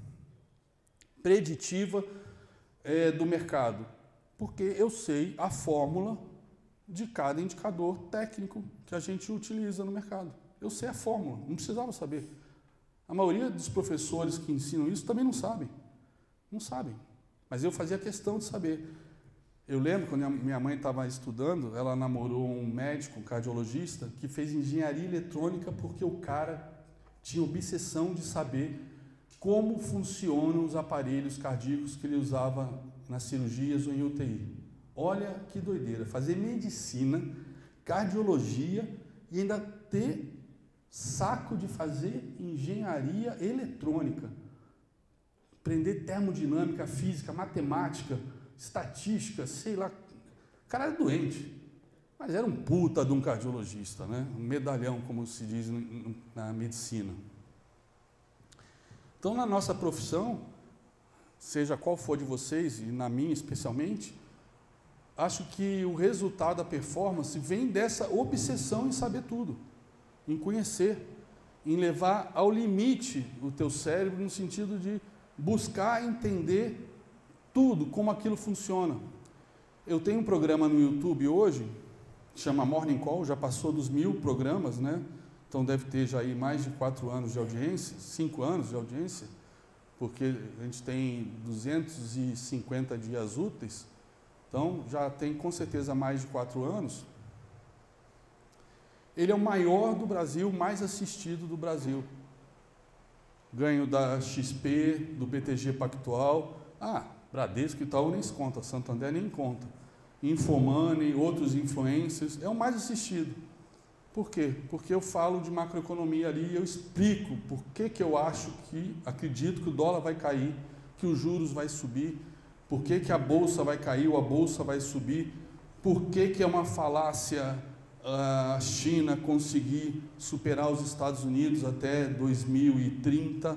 preditiva é, do mercado? Porque eu sei a fórmula de cada indicador técnico que a gente utiliza no mercado. Eu sei a fórmula, não precisava saber. A maioria dos professores que ensinam isso também não sabem. Não sabem. Mas eu fazia questão de saber. Eu lembro, quando minha mãe estava estudando, ela namorou um médico, um cardiologista, que fez engenharia eletrônica porque o cara tinha obsessão de saber como funcionam os aparelhos cardíacos que ele usava nas cirurgias ou em U T I. Olha que doideira, fazer medicina, cardiologia e ainda ter saco de fazer engenharia eletrônica. Aprender termodinâmica, física, matemática, estatística, sei lá. O cara era doente, mas era um puta de um cardiologista, né? Um medalhão, como se diz na medicina. Então, na nossa profissão, seja qual for de vocês, e na minha especialmente, acho que o resultado da performance vem dessa obsessão em saber tudo, em conhecer, em levar ao limite o teu cérebro no sentido de buscar entender tudo, como aquilo funciona. Eu tenho um programa no YouTube hoje, chama Morning Call, já passou dos mil programas, né? Então deve ter já aí mais de quatro anos de audiência, cinco anos de audiência, porque a gente tem duzentos e cinquenta dias úteis. Então, já tem com certeza mais de quatro anos. Ele é o maior do Brasil, mais assistido do Brasil. Ganho da X P, do B T G Pactual. Ah, Bradesco e Itaú nem se conta, Santander nem conta. Infomoney, outros influencers, é o mais assistido. Por quê? Porque eu falo de macroeconomia ali e eu explico por que que eu acho que, acredito que o dólar vai cair, que os juros vai subir, por que que a bolsa vai cair ou a bolsa vai subir, por que que é uma falácia a China conseguir superar os Estados Unidos até dois mil e trinta,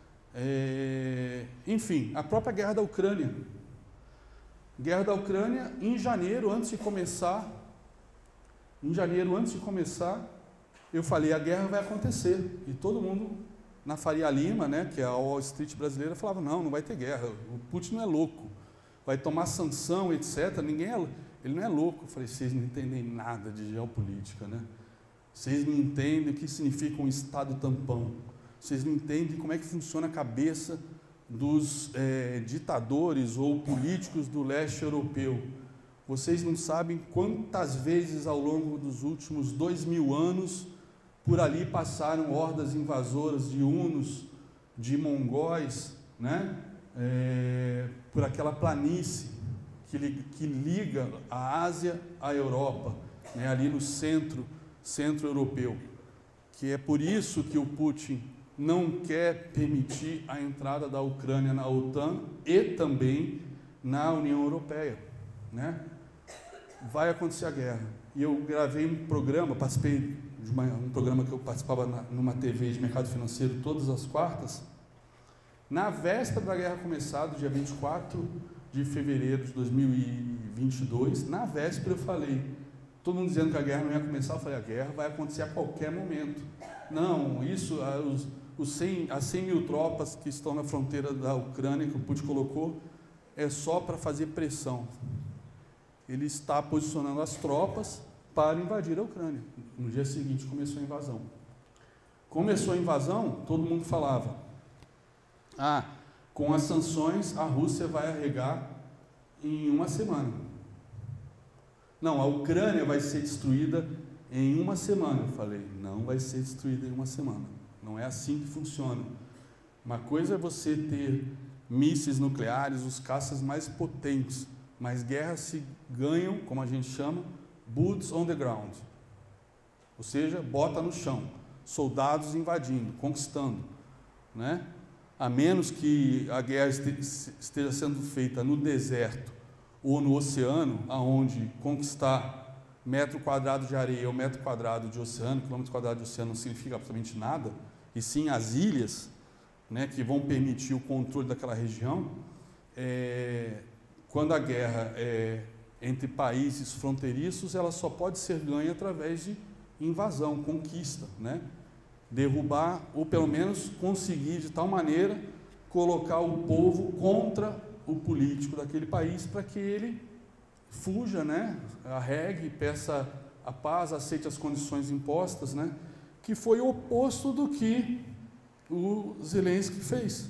é, enfim, a própria guerra da Ucrânia. Guerra da Ucrânia, em janeiro, antes de começar, em janeiro, antes de começar, eu falei, a guerra vai acontecer, e todo mundo na Faria Lima, né, que é a Wall Street brasileira, falava, não, não vai ter guerra, o Putin não é louco, vai tomar sanção, etcétera, ninguém é, ele não é louco. Eu falei, vocês não entendem nada de geopolítica, né? Vocês não entendem o que significa um Estado tampão, vocês não entendem como é que funciona a cabeça dos é, ditadores ou políticos do leste europeu. Vocês não sabem quantas vezes ao longo dos últimos dois mil anos por ali passaram hordas invasoras de hunos, de mongóis, né? É, por aquela planície que, li, que liga a Ásia à Europa, né? Ali no centro, centro europeu. que é por isso que o Putin não quer permitir a entrada da Ucrânia na OTAN e também na União Europeia, né? Vai acontecer a guerra. E eu gravei um programa, participei de uma, um programa que eu participava na, numa T V de mercado financeiro todas as quartas, na véspera da guerra começar, do dia vinte e quatro de fevereiro de dois mil e vinte e dois, na véspera eu falei, todo mundo dizendo que a guerra não ia começar, eu falei, a guerra vai acontecer a qualquer momento. Não, isso, os, os cem, as cem mil tropas que estão na fronteira da Ucrânia, que o Putin colocou, é só para fazer pressão. Ele está posicionando as tropas para invadir a Ucrânia. No dia seguinte começou a invasão. Começou a invasão, todo mundo falava, ah, com as sanções a Rússia vai arregar em uma semana. Não, a Ucrânia vai ser destruída em uma semana. Eu falei, não vai ser destruída em uma semana. Não é assim que funciona. Uma coisa é você ter mísseis nucleares, os caças mais potentes, mas guerras se ganham, como a gente chama, boots on the ground. Ou seja, bota no chão, soldados invadindo, conquistando, né? A menos que a guerra esteja sendo feita no deserto ou no oceano, aonde conquistar metro quadrado de areia ou metro quadrado de oceano, quilômetro quadrado de oceano não significa absolutamente nada, e sim as ilhas, né, que vão permitir o controle daquela região. É, quando a guerra é entre países fronteiriços, ela só pode ser ganha através de invasão, conquista, né? Derrubar, ou pelo menos conseguir de tal maneira colocar o povo contra o político daquele país para que ele fuja, né? Arregue, peça a paz, aceite as condições impostas, né? Que foi o oposto do que o Zelensky fez.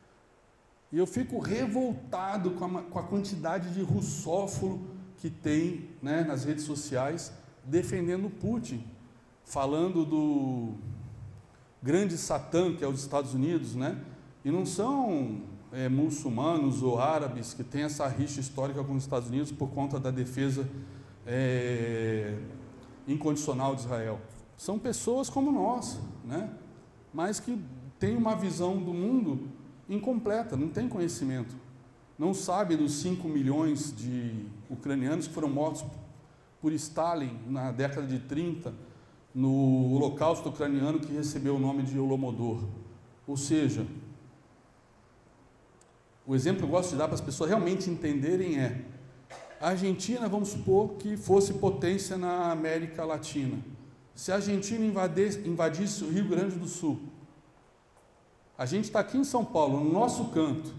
E eu fico revoltado com a, com a quantidade de russófilo que tem, né, nas redes sociais defendendo o Putin, falando do grande Satã, que é os Estados Unidos, né? E não são é, muçulmanos ou árabes que têm essa rixa histórica com os Estados Unidos por conta da defesa é, incondicional de Israel. São pessoas como nós, né? Mas que têm uma visão do mundo incompleta, não tem conhecimento. Não sabe dos cinco milhões de ucranianos que foram mortos por Stalin na década de trinta, no Holocausto ucraniano, que recebeu o nome de Holodomor. Ou seja, o exemplo que eu gosto de dar para as pessoas realmente entenderem é: a Argentina, vamos supor que fosse potência na América Latina. Se a Argentina invadisse, invadisse o Rio Grande do Sul, a gente está aqui em São Paulo, no nosso canto,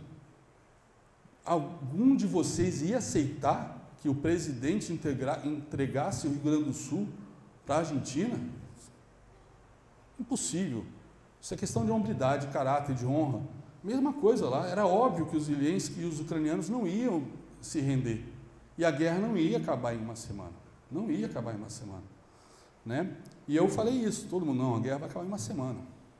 algum de vocês ia aceitar que o presidente integra, entregasse o Rio Grande do Sul para a Argentina? Impossível. Isso é questão de hombridade, de caráter, de honra. Mesma coisa lá, era óbvio que os Zelensky e os ucranianos não iam se render. E a guerra não ia acabar em uma semana. Não ia acabar em uma semana. Né? E eu falei isso, todo mundo, não, a guerra vai acabar em uma semana.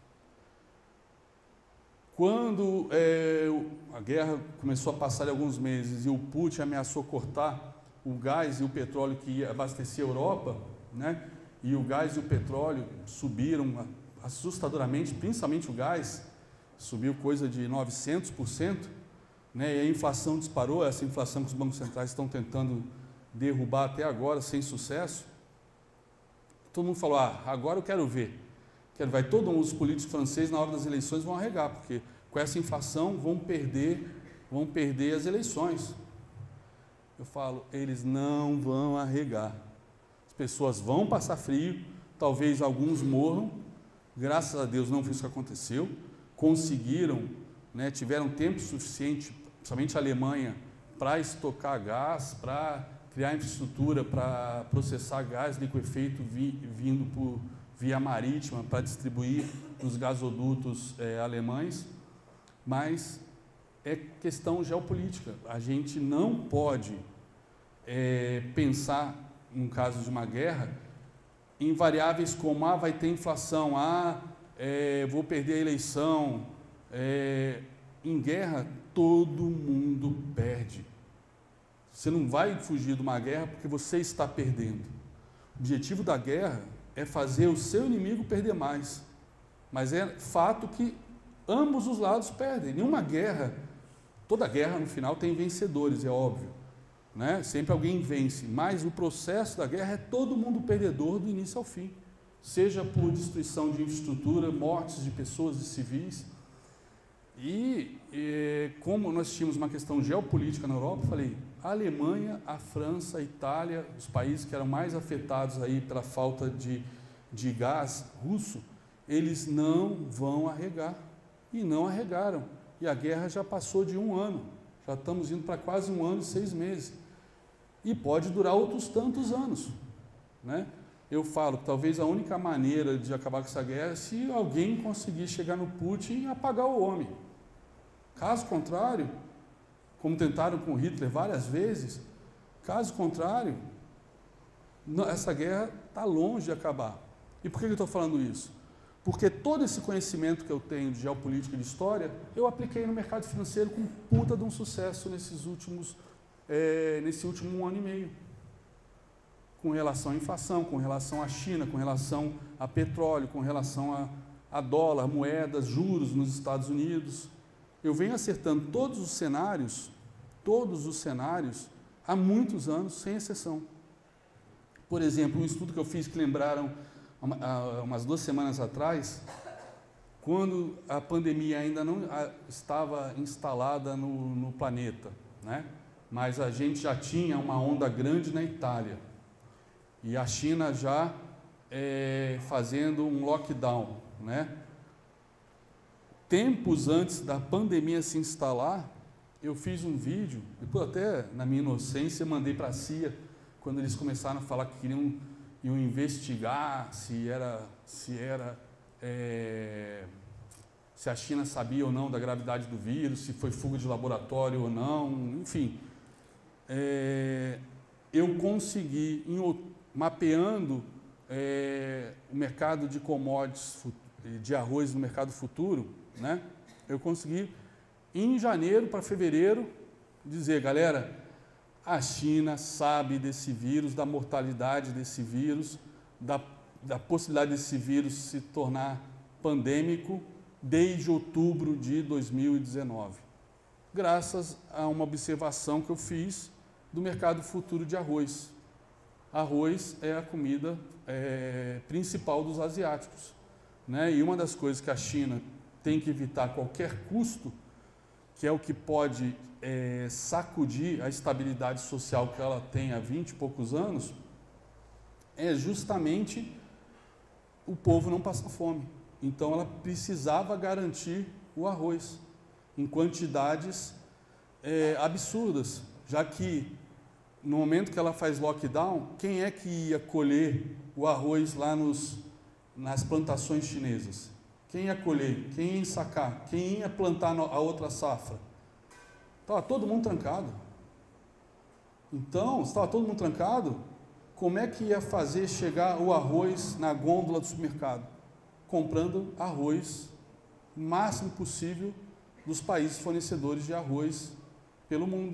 Quando é, a guerra começou a passar de alguns meses e o Putin ameaçou cortar o gás e o petróleo que ia abastecer a Europa, né? E o gás e o petróleo subiram assustadoramente, principalmente o gás, subiu coisa de novecentos por cento, né? E a inflação disparou, essa inflação que os bancos centrais estão tentando derrubar até agora, sem sucesso. Todo mundo falou, ah, agora eu quero ver. Quero ver, todos os políticos franceses, na hora das eleições, vão arregar, porque com essa inflação vão perder, vão perder as eleições. Eu falo, eles não vão arregar. As pessoas vão passar frio, talvez alguns morram. Graças a Deus não foi isso que aconteceu. Conseguiram, né, tiveram tempo suficiente, principalmente a Alemanha, para estocar gás, para criar infraestrutura para processar gás liquefeito vi, vindo por via marítima para distribuir nos gasodutos é, alemães, mas é questão geopolítica. A gente não pode é, pensar, no caso de uma guerra, em variáveis como, ah, vai ter inflação, ah, é, vou perder a eleição. É, em guerra, todo mundo perde. Você não vai fugir de uma guerra porque você está perdendo. O objetivo da guerra é fazer o seu inimigo perder mais. Mas é fato que ambos os lados perdem. Nenhuma guerra, toda guerra no final tem vencedores, é óbvio, né? Sempre alguém vence, mas o processo da guerra é todo mundo perdedor do início ao fim, seja por destruição de infraestrutura, mortes de pessoas, de civis. E, e como nós tínhamos uma questão geopolítica na Europa, eu falei, a Alemanha, a França, a Itália, os países que eram mais afetados aí pela falta de, de gás russo, eles não vão arregar. E não arregaram. E a guerra já passou de um ano. Já estamos indo para quase um ano e seis meses. E pode durar outros tantos anos, né? Eu falo que talvez a única maneira de acabar com essa guerra é se alguém conseguir chegar no Putin e apagar o homem. Caso contrário, como tentaram com Hitler várias vezes, caso contrário, essa guerra está longe de acabar. E por que eu estou falando isso? Porque todo esse conhecimento que eu tenho de geopolítica e de história, eu apliquei no mercado financeiro com puta de um sucesso nesses últimos, é, nesse último um ano e meio. Com relação à inflação, com relação à China, com relação a petróleo, com relação a, a dólar, moedas, juros nos Estados Unidos. Eu venho acertando todos os cenários, todos os cenários, há muitos anos, sem exceção. Por exemplo, um estudo que eu fiz que lembraram há umas duas semanas atrás, quando a pandemia ainda não estava instalada no, no planeta, né? Mas a gente já tinha uma onda grande na Itália e a China já é, fazendo um lockdown, né? Tempos antes da pandemia se instalar, eu fiz um vídeo, depois até na minha inocência mandei para a C I A, quando eles começaram a falar que queriam iam investigar se era, se era, é, se a China sabia ou não da gravidade do vírus, se foi fuga de laboratório ou não, enfim. É, eu consegui, em, mapeando é, o mercado de commodities, de arroz no mercado futuro, né? Eu consegui, em janeiro para fevereiro, dizer, galera, a China sabe desse vírus, da mortalidade desse vírus, da, da possibilidade desse vírus se tornar pandêmico desde outubro de dois mil e dezenove, graças a uma observação que eu fiz do mercado futuro de arroz. Arroz é a comida é, principal dos asiáticos, né? E uma das coisas que a China tem que evitar a qualquer custo, que é o que pode é, sacudir a estabilidade social que ela tem há vinte e poucos anos, é justamente o povo não passar fome. Então ela precisava garantir o arroz em quantidades é, absurdas, já que no momento que ela faz lockdown, quem é que ia colher o arroz lá nos, nas plantações chinesas? Quem ia colher? Quem ia ensacar? Quem ia plantar a outra safra? Estava todo mundo trancado. Então, se estava todo mundo trancado, como é que ia fazer chegar o arroz na gôndola do supermercado? Comprando arroz o máximo possível dos países fornecedores de arroz pelo mundo,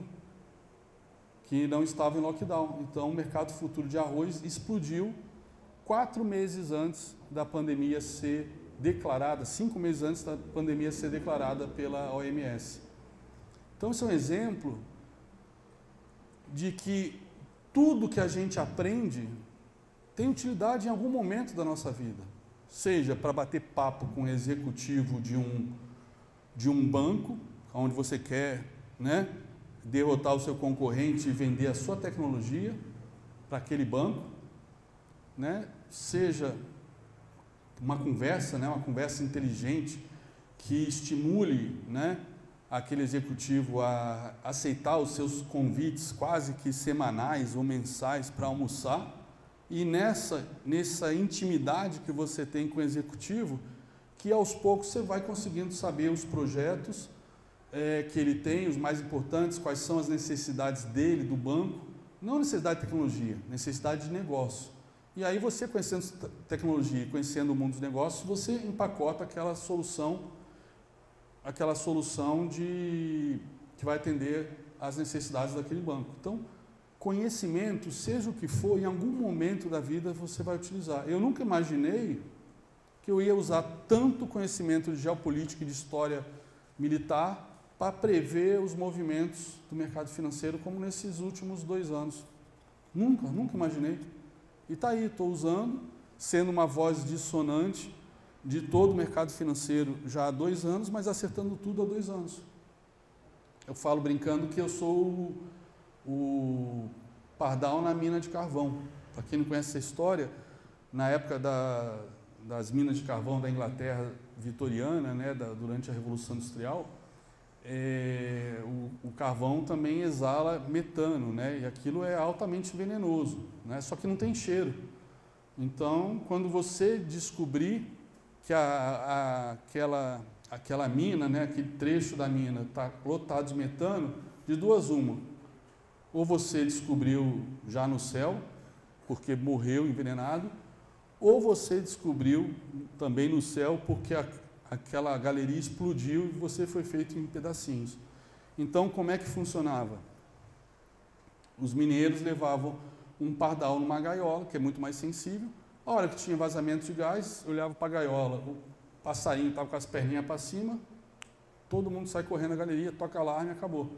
que não estavam em lockdown. Então, o mercado futuro de arroz explodiu quatro meses antes da pandemia ser declarada, cinco meses antes da pandemia ser declarada pela O M S. Então, esse é um exemplo de que tudo que a gente aprende tem utilidade em algum momento da nossa vida, seja para bater papo com o executivo de um, de um banco, onde você quer, né, derrotar o seu concorrente e vender a sua tecnologia para aquele banco, né, seja uma conversa, né, uma conversa inteligente que estimule, né, aquele executivo a aceitar os seus convites quase que semanais ou mensais para almoçar, e nessa, nessa intimidade que você tem com o executivo, que aos poucos você vai conseguindo saber os projetos é, que ele tem, os mais importantes, quais são as necessidades dele, do banco, não necessidade de tecnologia, necessidade de negócio. E aí você, conhecendo tecnologia e conhecendo o mundo dos negócios, você empacota aquela solução aquela solução de, que vai atender às necessidades daquele banco. Então, conhecimento, seja o que for, em algum momento da vida você vai utilizar. Eu nunca imaginei que eu ia usar tanto conhecimento de geopolítica e de história militar para prever os movimentos do mercado financeiro como nesses últimos dois anos. Nunca, nunca imaginei. E está aí, estou usando, sendo uma voz dissonante de todo o mercado financeiro já há dois anos, mas acertando tudo há dois anos. Eu falo brincando que eu sou o, o pardal na mina de carvão. Para quem não conhece essa história, na época da, das minas de carvão da Inglaterra vitoriana, né, da, durante a Revolução Industrial, é, o, o carvão também exala metano, né, e aquilo é altamente venenoso, né, só que não tem cheiro. Então, quando você descobrir que a, a, aquela, aquela mina, né, aquele trecho da mina está lotado de metano, de duas uma. Ou você descobriu já no céu, porque morreu envenenado, ou você descobriu também no céu porque a, aquela galeria explodiu e você foi feito em pedacinhos. Então, como é que funcionava? Os mineiros levavam um pardal numa gaiola, que é muito mais sensível. A hora que tinha vazamento de gás, eu olhava para a gaiola, o passarinho estava com as perninhas para cima, todo mundo sai correndo na galeria, toca alarme e acabou.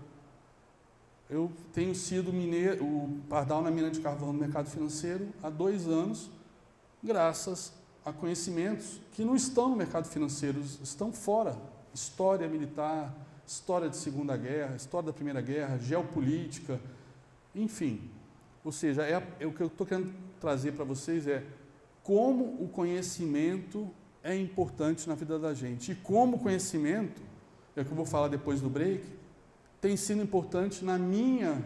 Eu tenho sido mineiro, o pardal na mina de carvão no mercado financeiro há dois anos, graças a conhecimentos que não estão no mercado financeiro, estão fora. História militar, história de Segunda Guerra, história da Primeira Guerra, geopolítica, enfim. Ou seja, é, é o que eu estou querendo trazer para vocês é como o conhecimento é importante na vida da gente. E como o conhecimento, é o que eu vou falar depois do break, tem sido importante na minha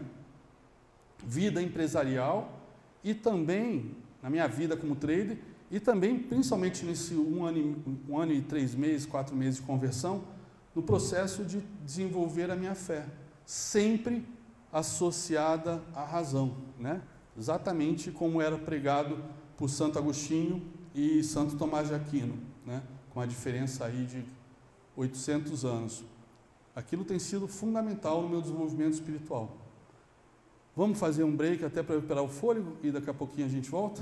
vida empresarial e também na minha vida como trader e também, principalmente nesse um ano, e, um ano e três meses, quatro meses de conversão, no processo de desenvolver a minha fé, sempre associada à razão, né? Exatamente como era pregado por Santo Agostinho e Santo Tomás de Aquino, né? Com a diferença aí de oitocentos anos. Aquilo tem sido fundamental no meu desenvolvimento espiritual. Vamos fazer um break até para recuperar o fôlego e daqui a pouquinho a gente volta?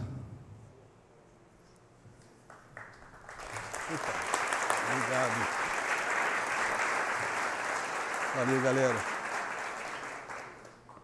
Opa, obrigado. Valeu, galera.